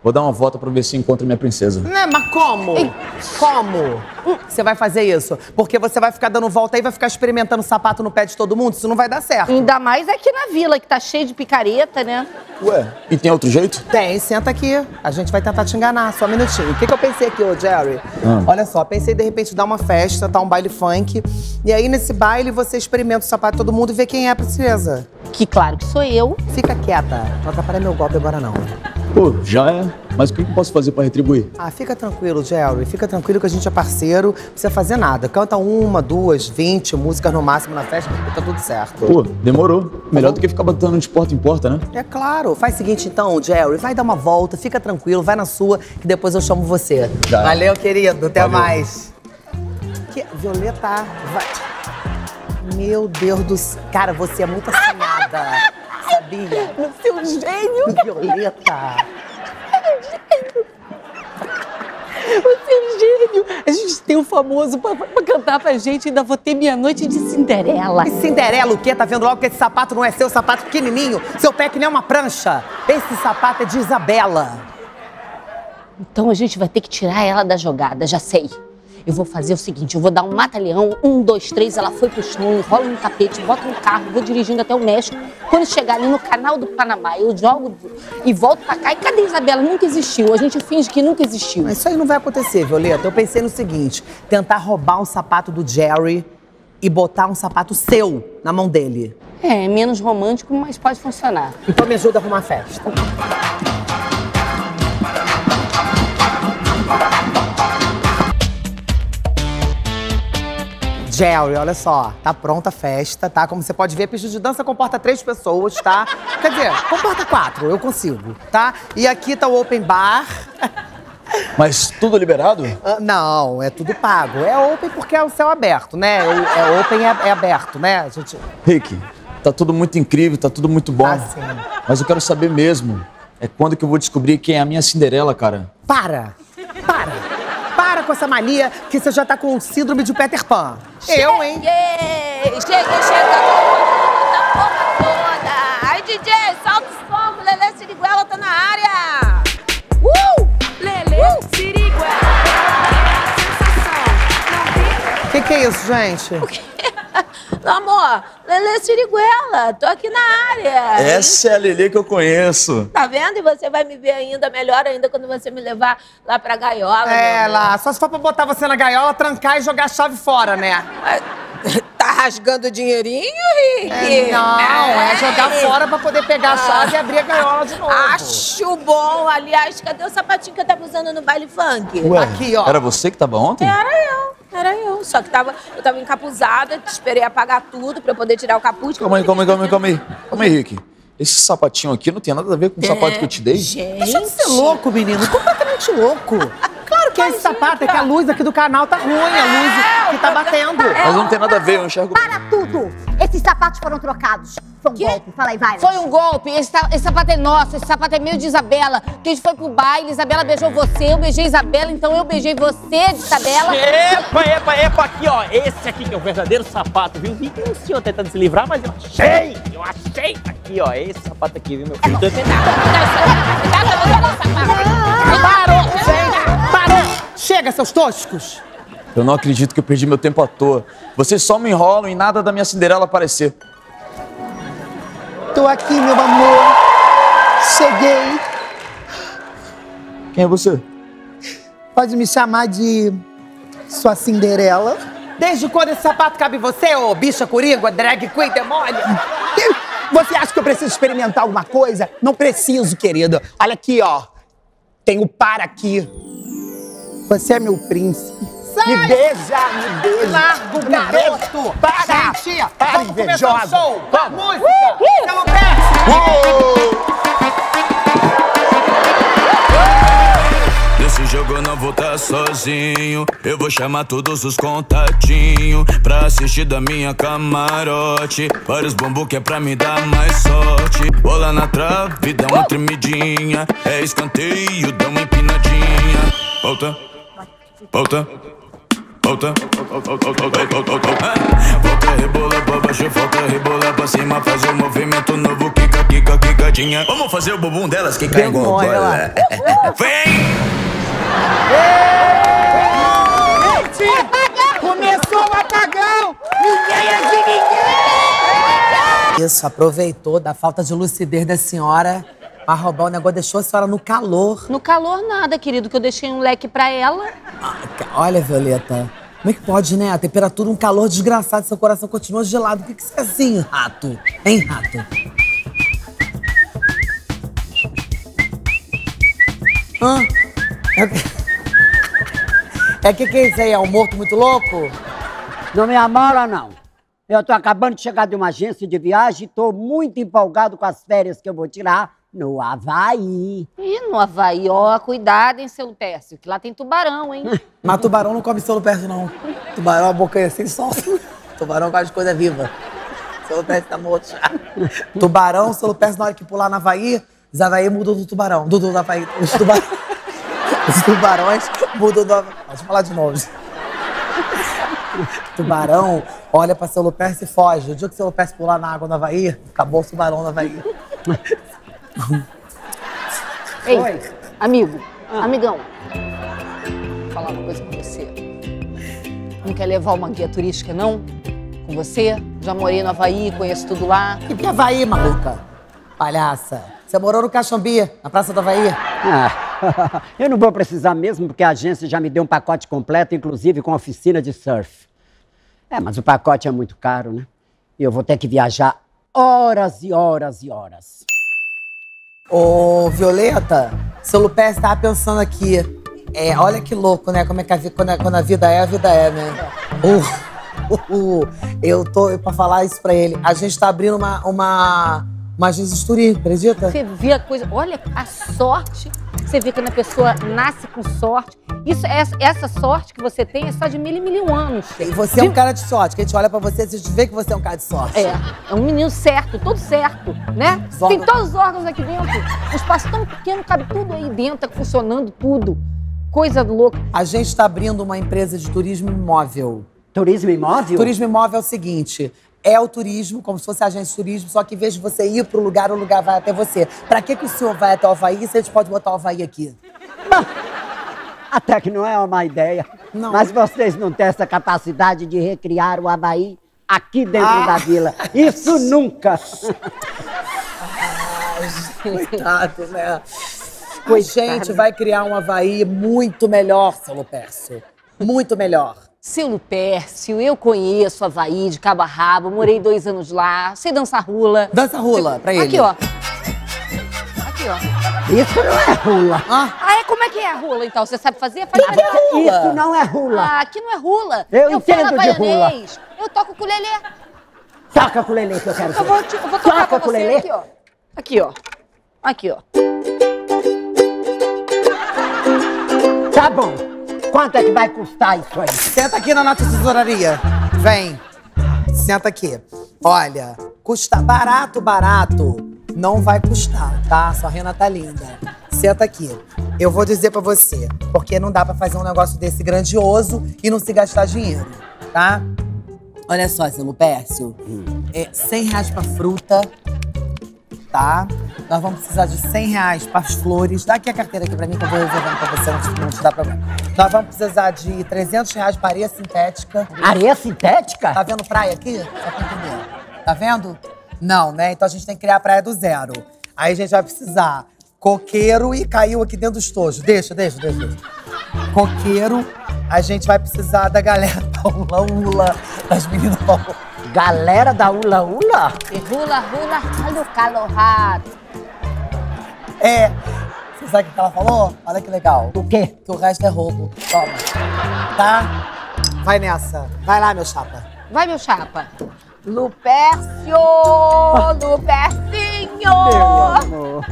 Vou dar uma volta pra ver se encontro minha princesa. Né, mas como? Como? Você vai fazer isso? Porque você vai ficar dando volta aí, vai ficar experimentando sapato no pé de todo mundo? Isso não vai dar certo. Ainda mais aqui na vila, que tá cheio de picareta, né? Ué, e tem outro jeito? Tem, senta aqui. A gente vai tentar te enganar, só um minutinho. O que, que eu pensei aqui, ô Jerry? Ah. Olha só, pensei de repente dar uma festa, tá? Um baile funk. E aí, nesse baile, você experimenta o sapato de todo mundo e vê quem é a princesa. Que claro que sou eu. Fica quieta. Não atrapalha meu golpe agora, não. Pô, já é. Mas o que eu posso fazer pra retribuir? Ah, fica tranquilo, Jerry. Fica tranquilo que a gente é parceiro. Não precisa fazer nada. Canta uma, duas, vinte músicas no máximo na festa e tá tudo certo. Pô, demorou. Melhor do que ficar batendo de porta em porta, né? É claro. Faz o seguinte, então, Jerry. Vai dar uma volta, fica tranquilo, vai na sua, que depois eu chamo você. Já. Valeu, querido. Até Valeu. mais. Que... Violeta, vai... Meu Deus do céu. Cara, você é muito assanhada. Sabia? No seu gênio. Violeta. Você é um gênio. A gente tem um famoso pra, pra cantar pra gente. Ainda vou ter minha noite de Cinderela. E Cinderela o quê? Tá vendo logo que esse sapato não é seu, sapato pequenininho? Seu pé que nem uma prancha. Esse sapato é de Isabela. Então a gente vai ter que tirar ela da jogada, já sei. Eu vou fazer o seguinte, eu vou dar um mata-leão, um, dois, três, ela foi pro chão, enrola no tapete, bota no carro, vou dirigindo até o México. Quando chegar ali no canal do Panamá, eu jogo e volto pra cá. E cadê a Isabela? Nunca existiu. A gente finge que nunca existiu. Mas isso aí não vai acontecer, Violeta. Eu pensei no seguinte, tentar roubar um sapato do Jerry e botar um sapato seu na mão dele. É, menos romântico, mas pode funcionar. Então me ajuda a arrumar a festa. Jerry, olha só, tá pronta a festa, tá? Como você pode ver, a pista de dança comporta três pessoas, tá? Quer dizer, comporta quatro, eu consigo, tá? E aqui tá o open bar. Mas tudo liberado? Ah, não, é tudo pago. É open porque é o céu aberto, né? É open, é, é aberto, né? A gente... Rick, tá tudo muito incrível, tá tudo muito bom. Ah, sim. Mas eu quero saber mesmo, é quando que eu vou descobrir quem é a minha Cinderela, cara? Para! Para! Para com essa mania que você já tá com síndrome de Peter Pan. Eu, hein? Cheguei! Chega, chega! Da porra toda! Ai, D J, solta o som! Lelê Siriguela tá na área! Uh! Lelê uh! Siriguela! O que, que é isso, gente? O quê? Não, amor, Lelê Siriguela, tô aqui na área. Essa é a Lelê que eu conheço. Tá vendo? E você vai me ver ainda melhor ainda quando você me levar lá pra gaiola. É, lá, só se for pra botar você na gaiola, trancar e jogar a chave fora, né? Tá rasgando dinheirinho, Rick? É, não, é jogar fora pra poder pegar a chave e abrir a gaiola de novo. Acho bom. Aliás, cadê o sapatinho que eu tava usando no baile funk? Ué, aqui, ó. Era você que tava ontem? Era eu, era eu. Só que tava, eu tava encapuzada, te esperei apagar tudo pra eu poder tirar o capuz. Calma aí, calma aí, calma aí, calma aí. Calma aí, Rick. Esse sapatinho aqui não tem nada a ver com o sapato que eu te dei? Gente. Deixa de ser louco, menino. Completamente louco. Claro que é esse sapato, é que a luz aqui do canal tá ruim, a luz que tá batendo. Mas não tem nada a ver, eu enxergo... Para tudo! Esses sapatos foram trocados. Foi um Quê? golpe. Fala aí, vai. Foi um golpe. Esse, sa- esse sapato é nosso, esse sapato é meu de Isabela. Que a gente foi pro baile, Isabela beijou você, eu beijei Isabela, então eu beijei você de Isabela. Epa, epa, epa, aqui, ó. Esse aqui que é o verdadeiro sapato, viu? Vi que o senhor tentando se livrar, mas eu achei! Eu achei! Aqui, ó, esse sapato aqui, viu, meu filho? Parou, gente! Parou! Chega, seus toscos! Eu não acredito que eu perdi meu tempo à toa. Vocês só me enrolam e nada da minha Cinderela aparecer. Tô aqui, meu amor. Cheguei. Quem é você? Pode me chamar de sua Cinderela. Desde quando esse sapato cabe em você, ô bicha corígua, drag queen, demônio? Você acha que eu preciso experimentar alguma coisa? Não preciso, querida. Olha aqui, ó. Tem o par aqui. Você é meu príncipe. Sai! Me beija, me beija. Largo, Me beija. garoto! Para! Gente, Para, vamos começar o invejosa. show! Vamos. Música! Você não perde! Nesse jogo eu não vou estar sozinho. Eu vou chamar todos os contatinhos pra assistir da minha camarote. Vários bumbum que é pra me dar mais sorte. Bola na trave, dá uma tremidinha. É escanteio, dá uma empinadinha. Volta, volta, volta, volta, rebola pra baixo, volta, rebola pra cima. Faz um movimento novo, quica, quica, quicadinha. novinha. Vamos fazer o bumbum delas que cai igual Demônio, bola. ela. Vem! Gente, começou o apagão! Ninguém é de ninguém! Isso, aproveitou da falta de lucidez da senhora pra roubar o negócio, deixou a senhora no calor. No calor nada, querido, que eu deixei um leque pra ela. Olha, Violeta, como é que pode, né? A temperatura, um calor desgraçado, seu coração continua gelado. O que que você é assim, rato? Hein, rato? Hã? É que que é isso aí? É um morto muito louco? Não me amora, não. Eu tô acabando de chegar de uma agência de viagem e tô muito empolgado com as férias que eu vou tirar no Havaí. Ih, no Havaí, ó, cuidado, hein, seu Lupércio, que lá tem tubarão, hein? Mas tubarão não come seu Lupércio, não. Tubarão, a boca é assim, solta. Tubarão gosta de coisa viva. Seu Lupércio tá morto já. Tubarão, seu Lupércio, na hora que pular no Havaí, os Havaí mudam do tubarão. Do, do Havaí. Os, tuba... os tubarões mudam do Havaí. Deixa eu falar de novo. Tubarão olha pra seu Lupércio e foge. O dia que seu Lupércio pular na água do Havaí, acabou o tubarão no Havaí. Ei, Oi. amigo, amigão, vou falar uma coisa com você. Não quer levar uma guia turística, não? Com você? Já morei no Havaí, conheço tudo lá. Que que é Havaí, maluca? Palhaça. Você morou no Caxambi, na Praça do Havaí? Ah, eu não vou precisar mesmo, porque a agência já me deu um pacote completo, inclusive com oficina de surf. É, mas o pacote é muito caro, né? E eu vou ter que viajar horas e horas e horas. Ô, Violeta, seu Lupércio tava pensando aqui. É, olha que louco, né? Como é que a, vi- quando, a, quando a vida é, a vida é, né? Uh, uh, uh, eu tô, pra falar isso pra ele, a gente tá abrindo uma, uma, uma agência de turismo, acredita? Você vê a coisa, olha a sorte. Você vê quando a pessoa nasce com sorte. Isso, essa, essa sorte que você tem é só de mil e mil anos. E você é um cara de sorte, que a gente olha pra você e a gente vê que você é um cara de sorte. É, é um menino certo, todo certo, né? Só- Tem todos os órgãos aqui dentro. Um espaço tão pequeno, cabe tudo aí dentro, tá funcionando tudo. Coisa louca. A gente tá abrindo uma empresa de turismo imóvel. Turismo imóvel? Turismo imóvel é o seguinte, é o turismo, como se fosse agência de turismo, só que em vez de você ir pro lugar, o lugar vai até você. Pra que que o senhor vai até o Havaí se a gente pode botar o Havaí aqui? Até que não é uma má ideia. Não. Mas vocês não têm essa capacidade de recriar o Havaí aqui dentro Ah. da vila. Isso nunca! Coitado, né? A Coitado. gente vai criar um Havaí muito melhor, seu Lupércio. Muito melhor. Seu Lupércio, eu conheço Havaí de cabo a rabo, morei dois anos lá, sei dançar rula. Dança rula pra ele. Aqui, ó. Aqui, ó. Isso não é rula. Ah, Ah, é? Como é que é a rula, então? Você sabe fazer? Faz pra mim. Isso não é rula. Ah, aqui não é rula. Eu entendo falo de havaianês. Eu toco ukulele. Toca com o Lelê que eu quero ver. Eu vou, te, eu vou tocar Toca pra com o você Lelê. aqui, ó. Aqui, ó. Aqui, ó. Tá bom. Quanto é que vai custar isso aí? senta aqui na nossa tesouraria. Vem. Senta aqui. Olha, custa barato, barato. Não vai custar, tá? Sua rena tá linda. Senta aqui. Eu vou dizer pra você, porque não dá pra fazer um negócio desse grandioso e não se gastar dinheiro, tá? Olha só, seu Lupércio. É cem reais pra fruta, tá? Nós vamos precisar de cem reais para as flores. Dá aqui a carteira aqui pra mim que eu vou reservando pra você, não te, não te dá problema. Nós vamos precisar de trezentos reais para areia sintética. Areia sintética? Tá vendo praia aqui? Só pra entender. Tá vendo? Não, né? Então a gente tem que criar a praia do zero. Aí a gente vai precisar coqueiro e caiu aqui dentro do estojo. Deixa, deixa, deixa, deixa. Coqueiro. A gente vai precisar da galera da Ula Ula, das meninas da Ula. Galera da Ula Ula? E rula, rula, ralo, calorado. É. Você sabe o que ela falou? Olha que legal. O quê? Que o resto é roubo. Toma. Tá? Vai nessa. Vai lá, meu chapa. Vai, meu chapa. Lupércio! Lupercinho! Meu amor.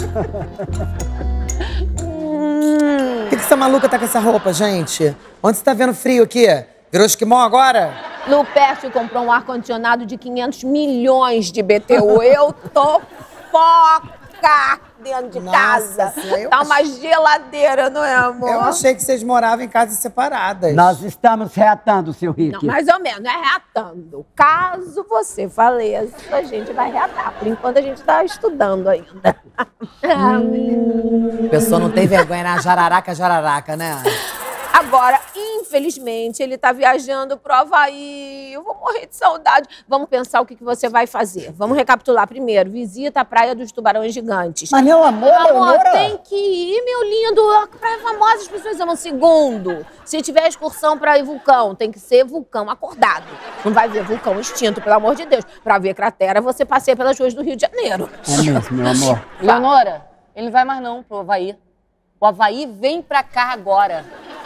Por que, que essa maluca tá com essa roupa, gente? Onde você tá vendo frio aqui? Virou esquimó agora? Lupércio comprou um ar-condicionado de quinhentos milhões de B T U. Eu tô foca! dentro de Nossa casa. Senhora, eu Tá ach- uma geladeira, não é, amor? Eu achei que vocês moravam em casas separadas. Nós estamos reatando, seu Rick. Não, mais ou menos, é reatando. Caso você faleça, a gente vai reatar. Por enquanto, a gente tá estudando ainda. A pessoa não tem vergonha na jararaca, jararaca, né? Agora, infelizmente, ele tá viajando pro Havaí. Eu vou morrer de saudade. Vamos pensar o que, que você vai fazer. Vamos recapitular primeiro. Visita a Praia dos Tubarões Gigantes. Mas, meu amor, Meu amor, Leonora. tem que ir, meu lindo. A praia famosa, as pessoas amam. Segundo, se tiver excursão pra ir vulcão, tem que ser vulcão acordado. Não vai ver vulcão extinto, pelo amor de Deus. Pra ver cratera, você passeia pelas ruas do Rio de Janeiro. É mesmo, meu amor. Leonora, ele não vai mais não pro Havaí. O Havaí vem pra cá agora.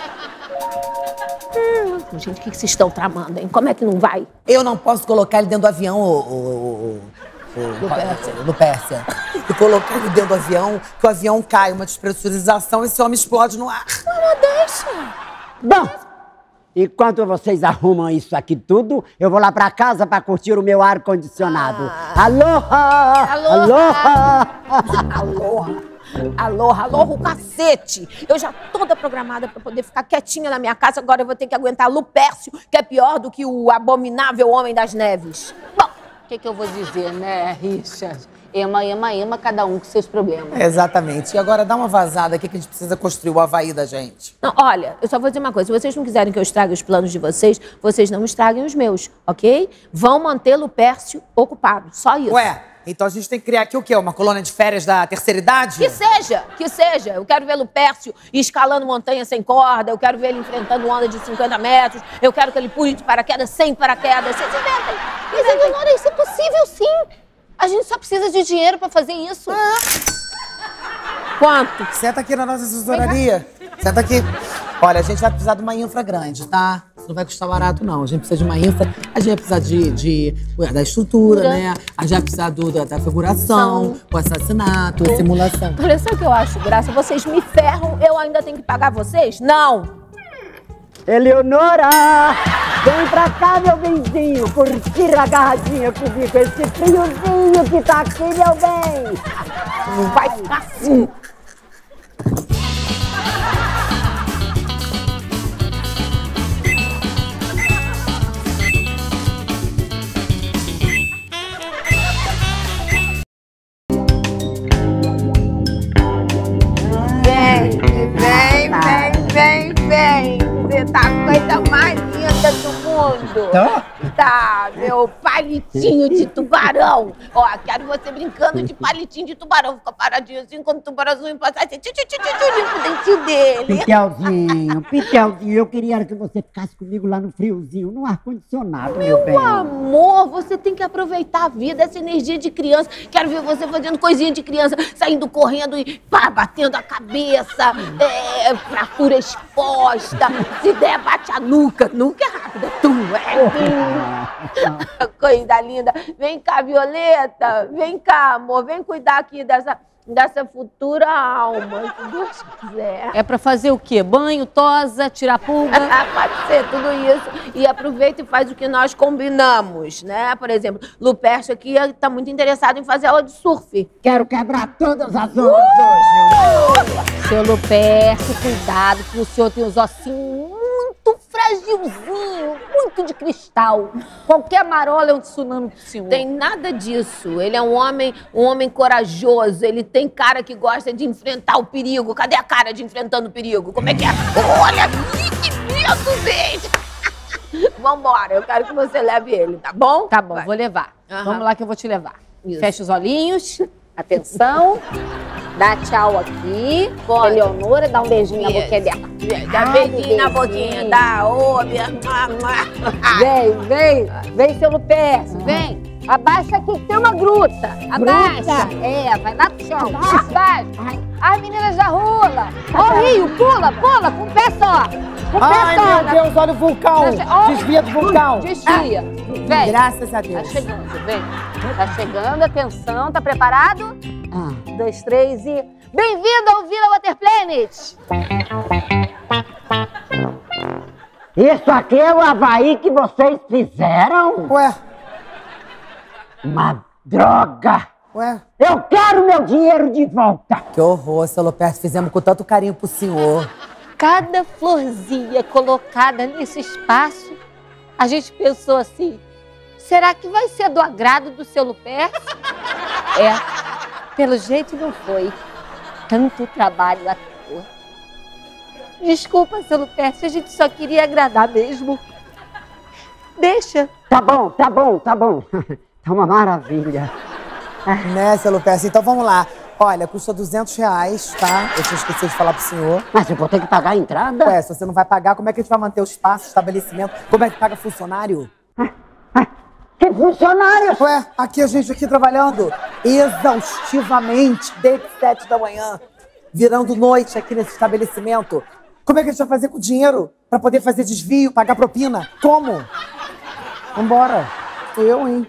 Hum, gente, o que, que vocês estão tramando, hein? Como é que não vai? Eu não posso colocar ele dentro do avião, o, o, o, o, Do Pérsia. do Pérsia. E colocar ele dentro do avião, que o avião cai, uma despressurização, esse homem explode no ar. Não, não deixa. Bom, enquanto vocês arrumam isso aqui tudo, eu vou lá pra casa pra curtir o meu ar-condicionado. Aloha! Aloha! Aloha! Aloha, aloha o cacete! Eu já toda programada pra poder ficar quietinha na minha casa, agora eu vou ter que aguentar Lupércio, que é pior do que o abominável Homem das Neves. Bom, O que, que eu vou dizer, né, Richard? Ema, ema, ema, cada um com seus problemas. Exatamente. E agora dá uma vazada aqui que a gente precisa construir o Havaí da gente. não, olha, eu só vou dizer uma coisa. Se vocês não quiserem que eu estrague os planos de vocês, vocês não estraguem os meus, ok? Vão manter Lupércio ocupado, só isso. Ué, então a gente tem que criar aqui o quê? Uma colônia de férias da terceira idade? Que seja, que seja. Eu quero ver Lupércio escalando montanha sem corda, eu quero ver ele enfrentando onda de cinquenta metros, eu quero que ele pule de paraquedas sem paraquedas. Vocês inventem. Mas, Leonora, isso é possível, sim. A gente só precisa de dinheiro pra fazer isso. Quanto? Senta aqui na nossa assessoraria. Senta aqui. Olha, a gente vai precisar de uma infra grande, tá? Isso não vai custar barato, não. A gente precisa de uma infra, a gente vai precisar de, de, da estrutura, Ura. né? A gente vai precisar do, da, da figuração, o assassinato, a simulação. Olha, sabe o que eu acho graça? Vocês me ferram, eu ainda tenho que pagar vocês? Não! Eleonora! Vem pra cá, meu benzinho, curtir agarradinha comigo, esse friozinho que tá aqui, meu bem! Não vai ficar assim! Vem, vem, vem, vem, vem! Você tá a coisa mais linda do mundo! Tá? Tá, meu palitinho de tubarão! Ó, quero você brincando de palitinho de tubarão. Fica paradinho assim, quando o tubarãozinho passar, assim, tchu, tchu, tchu, tchu, tchu, limpa o dentinho dele. Pitelzinho, Pitelzinho, eu queria que você ficasse comigo lá no friozinho, no ar-condicionado, meu bem. Meu amor, você tem que aproveitar a vida, essa energia de criança. Quero ver você fazendo coisinha de criança, saindo correndo e pá, batendo a cabeça, é, fratura exposta. Se der, bate a nuca. Nuca é rápida. Tum, é, tum. Coisa linda. Vem cá, Violeta. Vem cá, amor. Vem cuidar aqui dessa, dessa futura alma, se Deus quiser. É pra fazer o quê? Banho, tosa, tirar pulga? Pode ser tudo isso. E aproveita e faz o que nós combinamos, né? Por exemplo, Lupércio aqui tá muito interessado em fazer aula de surf. Quero quebrar todas as ondas hoje. Seu Lupércio, cuidado, que o senhor tem os ossinhos muito fragilzinhos, muito de cristal. Qualquer marola é um tsunami pro senhor. Tem nada disso. Ele é um homem, um homem corajoso. Ele tem cara que gosta de enfrentar o perigo. Cadê a cara de enfrentando o perigo? Como é que é? Olha, que medo dele! Vambora, eu quero que você leve ele, tá bom? Tá bom, Vai. vou levar. Aham. Vamos lá que eu vou te levar. Isso. Fecha os olhinhos. Atenção. Dá tchau aqui. Pode. Eleonora, dá um beijinho na Isso. boquinha dela. Dá Ai, beijinho na beijinho. boquinha, dá. Ô, minha mamãe. Vem, vem. Vem, seu Lupércio, vem. Abaixa aqui, que tem uma gruta. Abaixa. É, vai lá pro chão. Abaixa. As meninas da rua. Ó, Rio, pula, pula, com o pé só. Com o pé Ai, só. meu na- Deus, olha o vulcão. Ó, Desvia do vulcão. Desvia. Vem. Graças a Deus. Tá chegando, vem. Tá chegando, atenção, tá preparado? Um, dois, três e... Bem-vindo ao Vila Water Planet! Isso aqui é o Havaí que vocês fizeram? Ué, Uma droga! Ué? Eu quero meu dinheiro de volta. Que horror, seu Lupercio. Fizemos com tanto carinho pro senhor. Cada florzinha colocada nesse espaço, a gente pensou assim, será que vai ser do agrado do seu Lupercio? É, pelo jeito não foi. Tanto trabalho à toa. Desculpa, seu Lupercio, a gente só queria agradar mesmo. Deixa. Tá bom, tá bom, tá bom. Tá uma maravilha. Né, seu Lupercio? Então vamos lá. Olha, custa duzentos reais, tá? Eu tinha esquecido de falar pro senhor. Mas eu vou ter que pagar a entrada? Ué, se você não vai pagar, como é que a gente vai manter o espaço, o estabelecimento? Como é que paga funcionário? Que funcionário? Ué, aqui a gente aqui trabalhando exaustivamente, desde sete da manhã, virando noite aqui nesse estabelecimento. Como é que a gente vai fazer com o dinheiro? Pra poder fazer desvio, pagar propina? Como? Vambora. Eu, hein?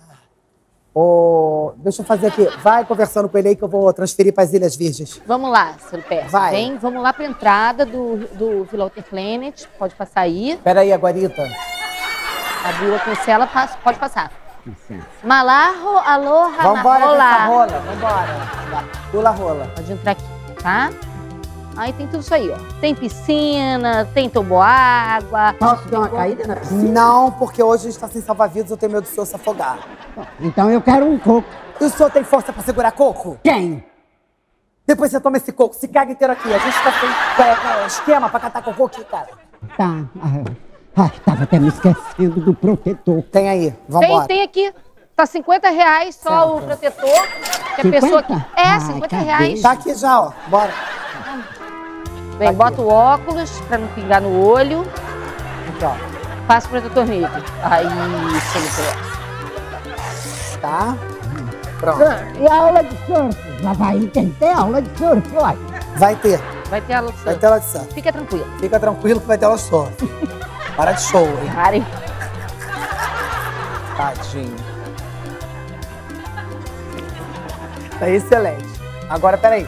Oh, deixa eu fazer aqui. Vai conversando com ele aí que eu vou transferir para as Ilhas Virgens. Vamos lá, seu Lupercio. Vai. Vem, vamos lá pra entrada do, do Vila Walter Planet. Pode passar aí. Peraí, Aguarita. Abriu a cancela, passa, pode passar. Malarro, aloha, Vambora, rola. rola. Vambora. Pula rola. Pode entrar aqui, tá? Aí tem tudo isso aí, ó. Tem piscina, tem toboágua. Posso dar uma caída na piscina? Não, porque hoje a gente tá sem salva-vidas, eu tenho medo do senhor se afogar. Então eu quero um coco. E o senhor tem força pra segurar coco? Tem. Depois você toma esse coco, se caga inteiro aqui. A gente tá sem é, é, esquema pra catar cocô aqui, cara. Tá. Ai, tava até me esquecendo do protetor. Tem aí, vambora. Tem, tem aqui. Tá cinquenta reais só certo. O protetor. Que a pessoa que... É, Ai, cinquenta cadê? reais. Tá aqui já, ó. Bora. Vem, Aqui. bota o óculos pra não pingar no olho. Aqui, ó. Passa o protetor nele. Aí, seu Lupercio. Tá? Pronto. E a aula de surf? Lá vai, tem que ter aula de surf, olha. Vai ter. Vai ter aula de surf. Vai ter aula de surf. Fica tranquilo. Fica tranquilo que vai ter aula de surf. Para de show, hein? Parem. Tadinho. Tá excelente. Agora, peraí.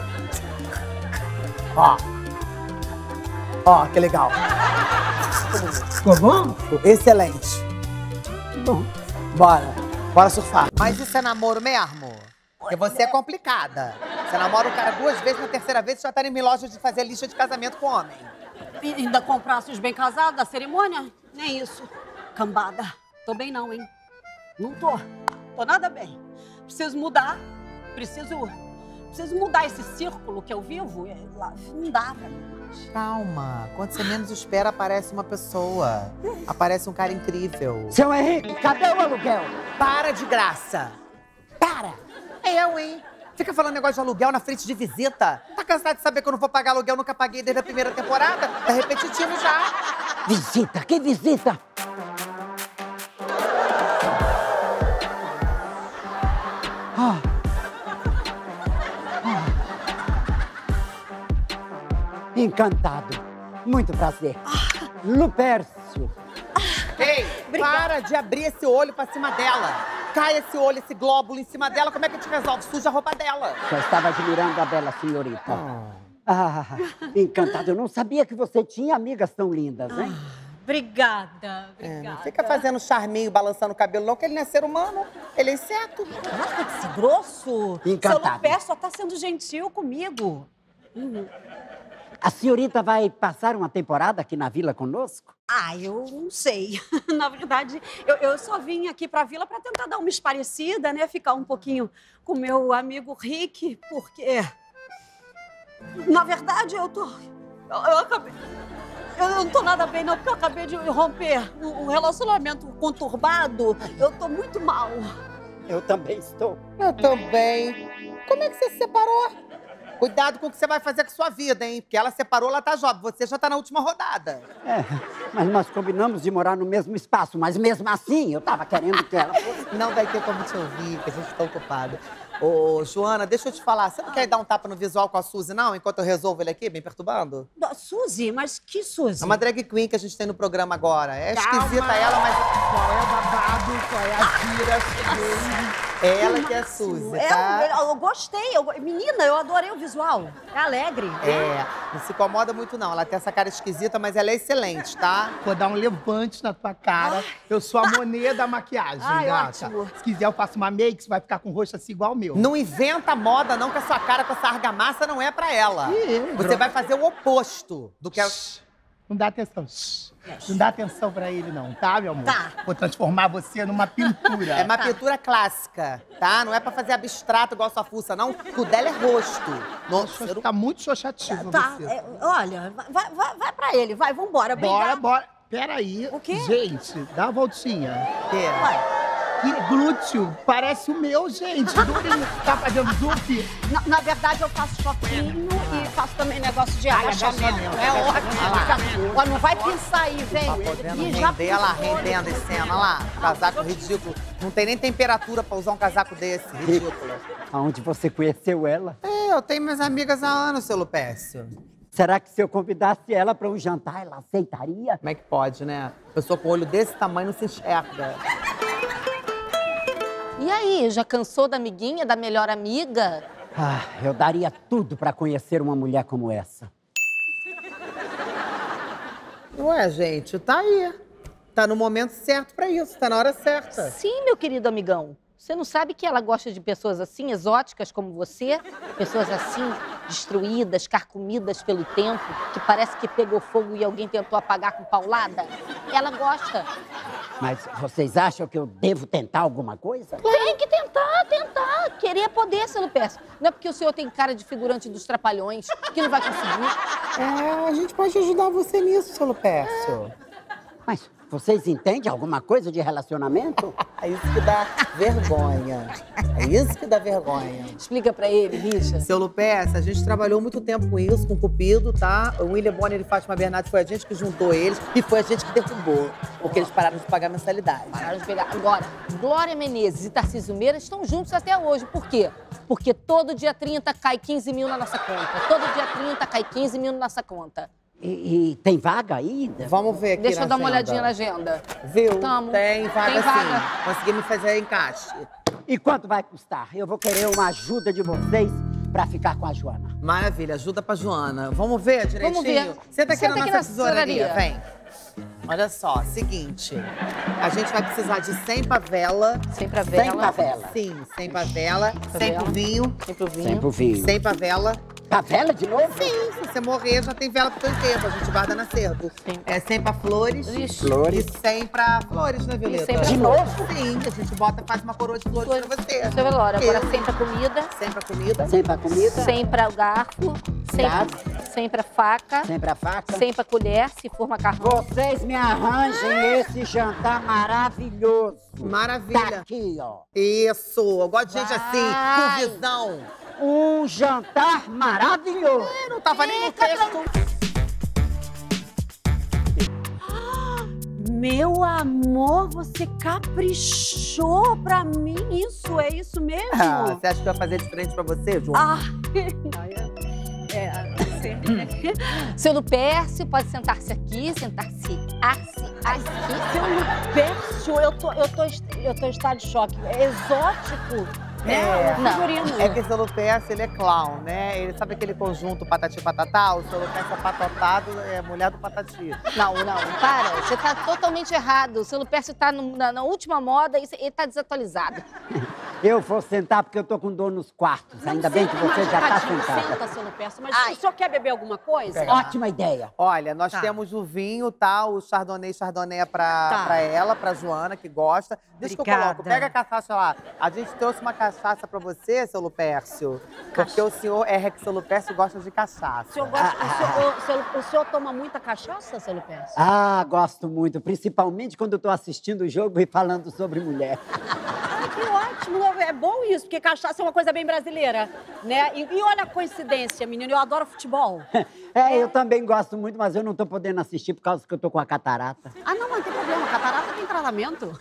Ó. Ó, que legal. Ficou bom? Excelente. Bom. Bora. Bora surfar. Mas isso é namoro mesmo? Porque você é complicada. Você namora o cara duas vezes, na terceira vez você já tá em loja de fazer lista de casamento com homem. E ainda comprasse os bem casados da cerimônia? Nem isso. Cambada. Tô bem não, hein? Não tô. Tô nada bem. Preciso mudar. Preciso... Preciso mudar esse círculo que eu vivo. Não dá pra mim. Calma. Quando você menos espera, aparece uma pessoa. Aparece um cara incrível. Seu Henrique, cadê o aluguel? Para de graça. Para. É eu, hein? Fica falando negócio de aluguel na frente de visita. Tá cansado de saber que eu não vou pagar aluguel? Nunca paguei desde a primeira temporada? Tá repetitivo já. Visita? Que visita? Ah. Ah. Encantado. Muito prazer. Ah. Lupercio. Ei, para de abrir esse olho pra cima dela. Cai esse olho, esse glóbulo em cima dela, como é que a gente resolve? Suja a roupa dela. Só estava admirando a bela senhorita. Oh. Ah, encantado. Eu não sabia que você tinha amigas tão lindas, hein? Ah, obrigada, obrigada. É, não fica fazendo charminho, balançando o cabelo, não, que ele não é ser humano. Ele é inseto. Nossa, que grosso. Encantado. Seu Lupercio só tá sendo gentil comigo. Uhum. A senhorita vai passar uma temporada aqui na vila conosco? Ah, eu não sei. Na verdade, eu, eu só vim aqui pra vila pra tentar dar uma esparecida, né? Ficar um pouquinho com meu amigo Rick, porque... Na verdade, eu tô... Eu, eu acabei... Eu não tô nada bem, não, porque eu acabei de romper um relacionamento conturbado. Eu tô muito mal. Eu também estou. Eu também. Como é que você se separou? Cuidado com o que você vai fazer com sua vida, hein? Porque ela separou, ela tá jovem. Você já tá na última rodada. É, mas nós combinamos de morar no mesmo espaço. Mas mesmo assim, eu tava querendo que ela fosse... Não vai ter como te ouvir, porque a gente tá ocupada. Ô, Joana, deixa eu te falar. Você não quer dar um tapa no visual com a Suzy, não? Enquanto eu resolvo ele aqui, me perturbando? Suzy? Mas que Suzy? É uma drag queen que a gente tem no programa agora. É Calma. esquisita ela, mas... Qual é o babado? Qual é a gira? É ela que é a Suzy, É, tá? eu, eu gostei. Eu, menina, eu adorei o visual. É alegre. É, não se incomoda muito não. Ela tem essa cara esquisita, mas ela é excelente, tá? Vou dar um levante na tua cara. Ai. Eu sou a Monet da maquiagem, Ai, gata. ótimo. Se quiser, eu faço uma make, você vai ficar com o rosto assim igual o meu. Não inventa moda não, que a sua cara com essa argamassa não é pra ela. Ih, Você droga. vai fazer o oposto do que... A... Não dá atenção. Não dá atenção pra ele, não, tá, meu amor? Tá. Vou transformar você numa pintura. É uma pintura clássica, tá? Não é pra fazer abstrato igual sua fuça, não. O dela é rosto. Nossa, Tá muito xoxativo Tá, você. é, olha, vai, vai, vai pra ele, vai, vambora. Bora, Obrigada. bora. Peraí. O quê? Gente, dá uma voltinha. Que? Ué, Que glúteo. Parece o meu, gente. Durinho. Tá fazendo zup? na, na verdade, eu faço choquinho e faço também negócio de agachamento. agachamento. É ótimo. Ó, não vai pensar aí, vem. Tá podendo Ih, já render, olha lá, pisou. rendendo em cena, olha lá. Casaco ridículo. Não tem nem temperatura pra usar um casaco desse, ridículo. Aonde você conheceu ela? É, eu tenho minhas amigas há anos, seu Lupécio. Será que se eu convidasse ela para um jantar, ela aceitaria? Como é que pode, né? Pessoa com olho desse tamanho não se enxerga. E aí, já cansou da amiguinha, da melhor amiga? Ah, eu daria tudo para conhecer uma mulher como essa. Ué, gente, tá aí. Tá no momento certo pra isso, tá na hora certa. Sim, meu querido amigão. Você não sabe que ela gosta de pessoas assim, exóticas como você? Pessoas assim, destruídas, carcomidas pelo tempo, que parece que pegou fogo e alguém tentou apagar com paulada? Ela gosta. Mas vocês acham que eu devo tentar alguma coisa? Tem que tentar, tentar. Querer é poder, seu Lupécio. Não é porque o senhor tem cara de figurante dos Trapalhões que não vai conseguir. É, a gente pode ajudar você nisso, seu Lupécio. Mas vocês entendem alguma coisa de relacionamento? É isso que dá vergonha. É isso que dá vergonha. Explica pra ele, bicha. Seu Lupécio, a gente trabalhou muito tempo com isso, com o Cupido, tá? O William Bonner e Fátima Bernardes foi a gente que juntou eles e foi a gente que derrubou. Porque eles pararam de pagar mensalidade. Pararam de pegar. Agora, Glória Menezes e Tarcísio Meira estão juntos até hoje. Por quê? Porque todo dia trinta cai quinze mil na nossa conta. Todo dia trinta cai quinze mil na nossa conta. E, e tem vaga ainda? Vamos ver aqui Deixa na eu dar uma agenda. olhadinha na agenda. Viu? Tamo. Tem vaga Tem vaga. sim. Conseguimos fazer encaixe. E quanto vai custar? Eu vou querer uma ajuda de vocês para ficar com a Joana. Maravilha, ajuda pra Joana. Vamos ver direitinho? Vamos ver. Senta aqui Senta na aqui nossa na tesouraria, tesouraria. vem. Olha só, seguinte. A gente vai precisar de cem pavela. Sem pra vela. Sem pavela. Sim, sem pavela. Sem pro vinho. Sem pro vinho. Sem pro vinho. Sem pavela. Pavela de novo? Sim, se você morrer, já tem vela pro teu enterro. A gente guarda na cerco. Sim. É sem pra flores. Ixi. Flores. E sem pra flores, né, Violeta? E sem pra De flores. novo? Sim, a gente bota, faz uma coroa de flores pra você. Seu velório. Agora Eu. sem pra comida. Sem pra comida. Sem pra comida? Sem pra garfo. Sem, Garfo. sem pra faca. Sem pra faca? Sem pra colher, se for macarrão. Vocês me arranjem esse jantar maravilhoso. Maravilha. Tá aqui, ó. Isso, eu gosto de gente Vai. assim, com visão. Um jantar maravilhoso. Eu não tava nem no texto. Meu amor, você caprichou pra mim. Isso, é isso mesmo? Ah, você acha que eu ia fazer diferente pra você, João? Ah, é, assim. Seu Lupércio pode sentar-se aqui, sentar-se assim, aqui. Seu Lupércio, eu tô, eu, tô, eu tô em estado de choque. É exótico. É, Não, figurino. É que o seu Lupécio, ele é clown, né? Ele sabe aquele conjunto Patati Patatá? O seu Lupécio é patotado, é mulher do Patati. Não, não, para. Você tá totalmente errado. O seu Lupércio tá no- na, na última moda e ele tá desatualizado. Eu vou sentar porque eu tô com dor nos quartos. Ainda bem que você já tá Tadinho, sentada. Senta, seu Lupércio. Mas o senhor quer beber alguma coisa? Ótima ideia. Olha, nós Tá. temos o vinho, tá? O Chardonnay, Chardonnay é pra, Tá. pra ela, pra Joana, que gosta. Deixa que eu Obrigada. coloco. Pega a cachaça lá. A gente trouxe uma cachaça pra você, seu Lupércio. Porque o senhor é que seu Lupércio gosta de cachaça. O senhor, gosta, o, senhor, o, senhor, o senhor toma muita cachaça, seu Lupércio? Ah, gosto muito. Principalmente quando eu tô assistindo o jogo e falando sobre mulher. Ah, que ótimo. É bom isso, porque cachaça é uma coisa bem brasileira, né? E, e olha a coincidência, menino, eu adoro futebol. É, eu também gosto muito, mas eu não tô podendo assistir por causa que eu tô com a catarata. Ah, não, mas não tem problema. Catarata tem tratamento.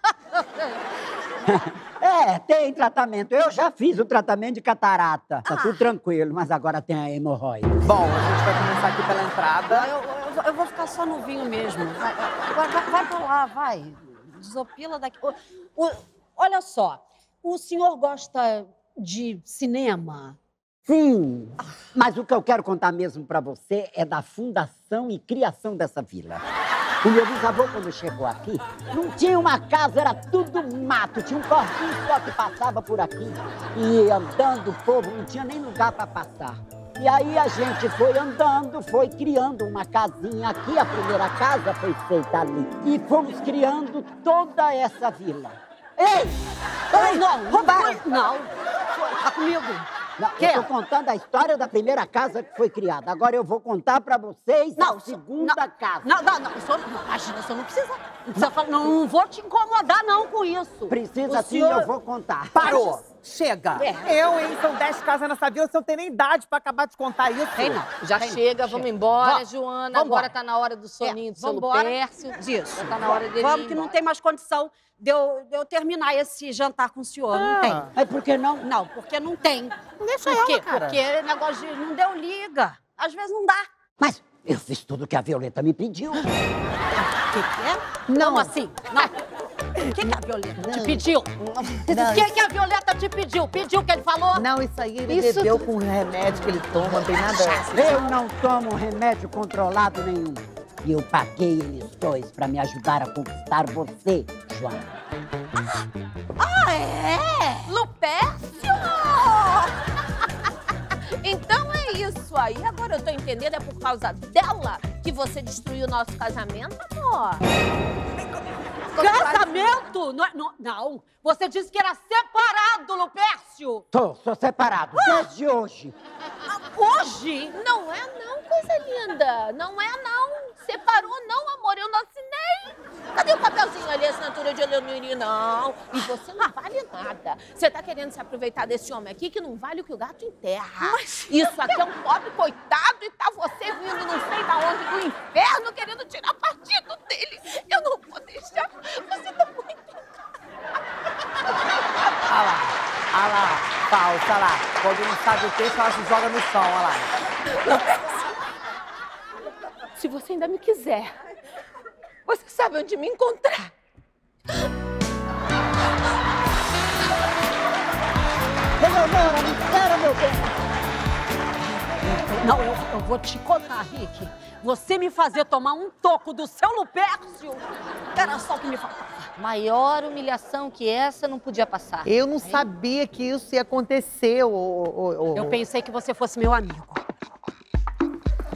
É, tem tratamento. Eu já fiz o tratamento de catarata. Tá Ah. tudo tranquilo, mas agora tem a hemorroida. Bom, a gente vai começar aqui pela entrada. Eu, eu, vou- eu vou ficar só no vinho mesmo. Vai, vai, vai, vai pra lá, vai. Desopila daqui. O- o- olha só, o senhor gosta de cinema? Sim, mas o que eu quero contar mesmo pra você é da fundação e criação dessa vila. O meu bisavô, quando chegou aqui, não tinha uma casa, era tudo mato. Tinha um corpinho só que passava por aqui. E andando, o povo não tinha nem lugar pra passar. E aí a gente foi andando, foi criando uma casinha aqui. A primeira casa foi feita ali. E fomos criando toda essa vila. Ei! Ai, não, não, não. Tá comigo. Não, eu tô contando a história da primeira casa que foi criada. Agora eu vou contar pra vocês Não, a segunda não, casa. Não, não, não. O senhor, não, imagina, o senhor não precisa. Não, precisa falar, não, não vou te incomodar, não, com isso. Precisa O sim, senhor- eu vou contar. Parou! Chega! É. Eu, hein? São dez casas nessa vila, você não tem nem idade pra acabar de contar isso. Tem não. Já Tem chega, não. vamos Chega. embora, Vamos. Joana. Vamos Agora embora. tá na hora do soninho do seu Vambora. Lupércio. Disso. Já tá na hora dele Vamos, ir que não embora. tem mais condição de eu, de eu terminar esse jantar com o senhor. Não Ah. tem. Mas por que não? Não, porque não tem. Deixa Por quê? ela, cara. Porque negócio de não deu liga. Às vezes não dá. Mas eu fiz tudo que a Violeta me pediu. O que, que é? Não. Como assim? Não. O que, que a Violeta te pediu? Não. O que, que a Violeta te pediu? Pediu o que ele falou? Não, isso aí ele Isso bebeu tu- com o remédio que ele toma, não tem nada. Eu não tomo remédio controlado nenhum. E eu paguei eles dois pra me ajudar a conquistar você, Joana. Ah, é? Lupércio! Então é isso aí. Agora eu tô entendendo, é por causa dela que você destruiu o nosso casamento, amor? Casamento? Não, é- não, não. Você disse que era separado, Lupércio. Tô, sou separado, desde hoje. Hoje? Não é não, coisa linda. Não é não. Separou não, amor. Eu não assinei. Cadê o papelzinho ali, a assinatura de Eleonore? Não. E você não vale nada. Você tá querendo se aproveitar desse homem aqui que não vale o que o gato enterra. Mas- Isso aqui é um pobre coitado e tá você vindo não sei da onde do inferno querendo tirar partido dele. Eu não vou deixar. Você tá muito... Olha lá, olha lá, falsa, olha lá. Quando não sabe o texto, ela se joga no chão, olha lá. Se você ainda me quiser, você sabe onde me encontrar. Eleonora, me espera, meu bem. Não, eu, eu vou te contar, Rick. Você me fazer tomar um toco do seu Lupércio era só o que me faltava. Maior humilhação que essa não podia passar. Eu não sabia que isso ia acontecer, ô, ô, ô, ô. Eu pensei que você fosse meu amigo.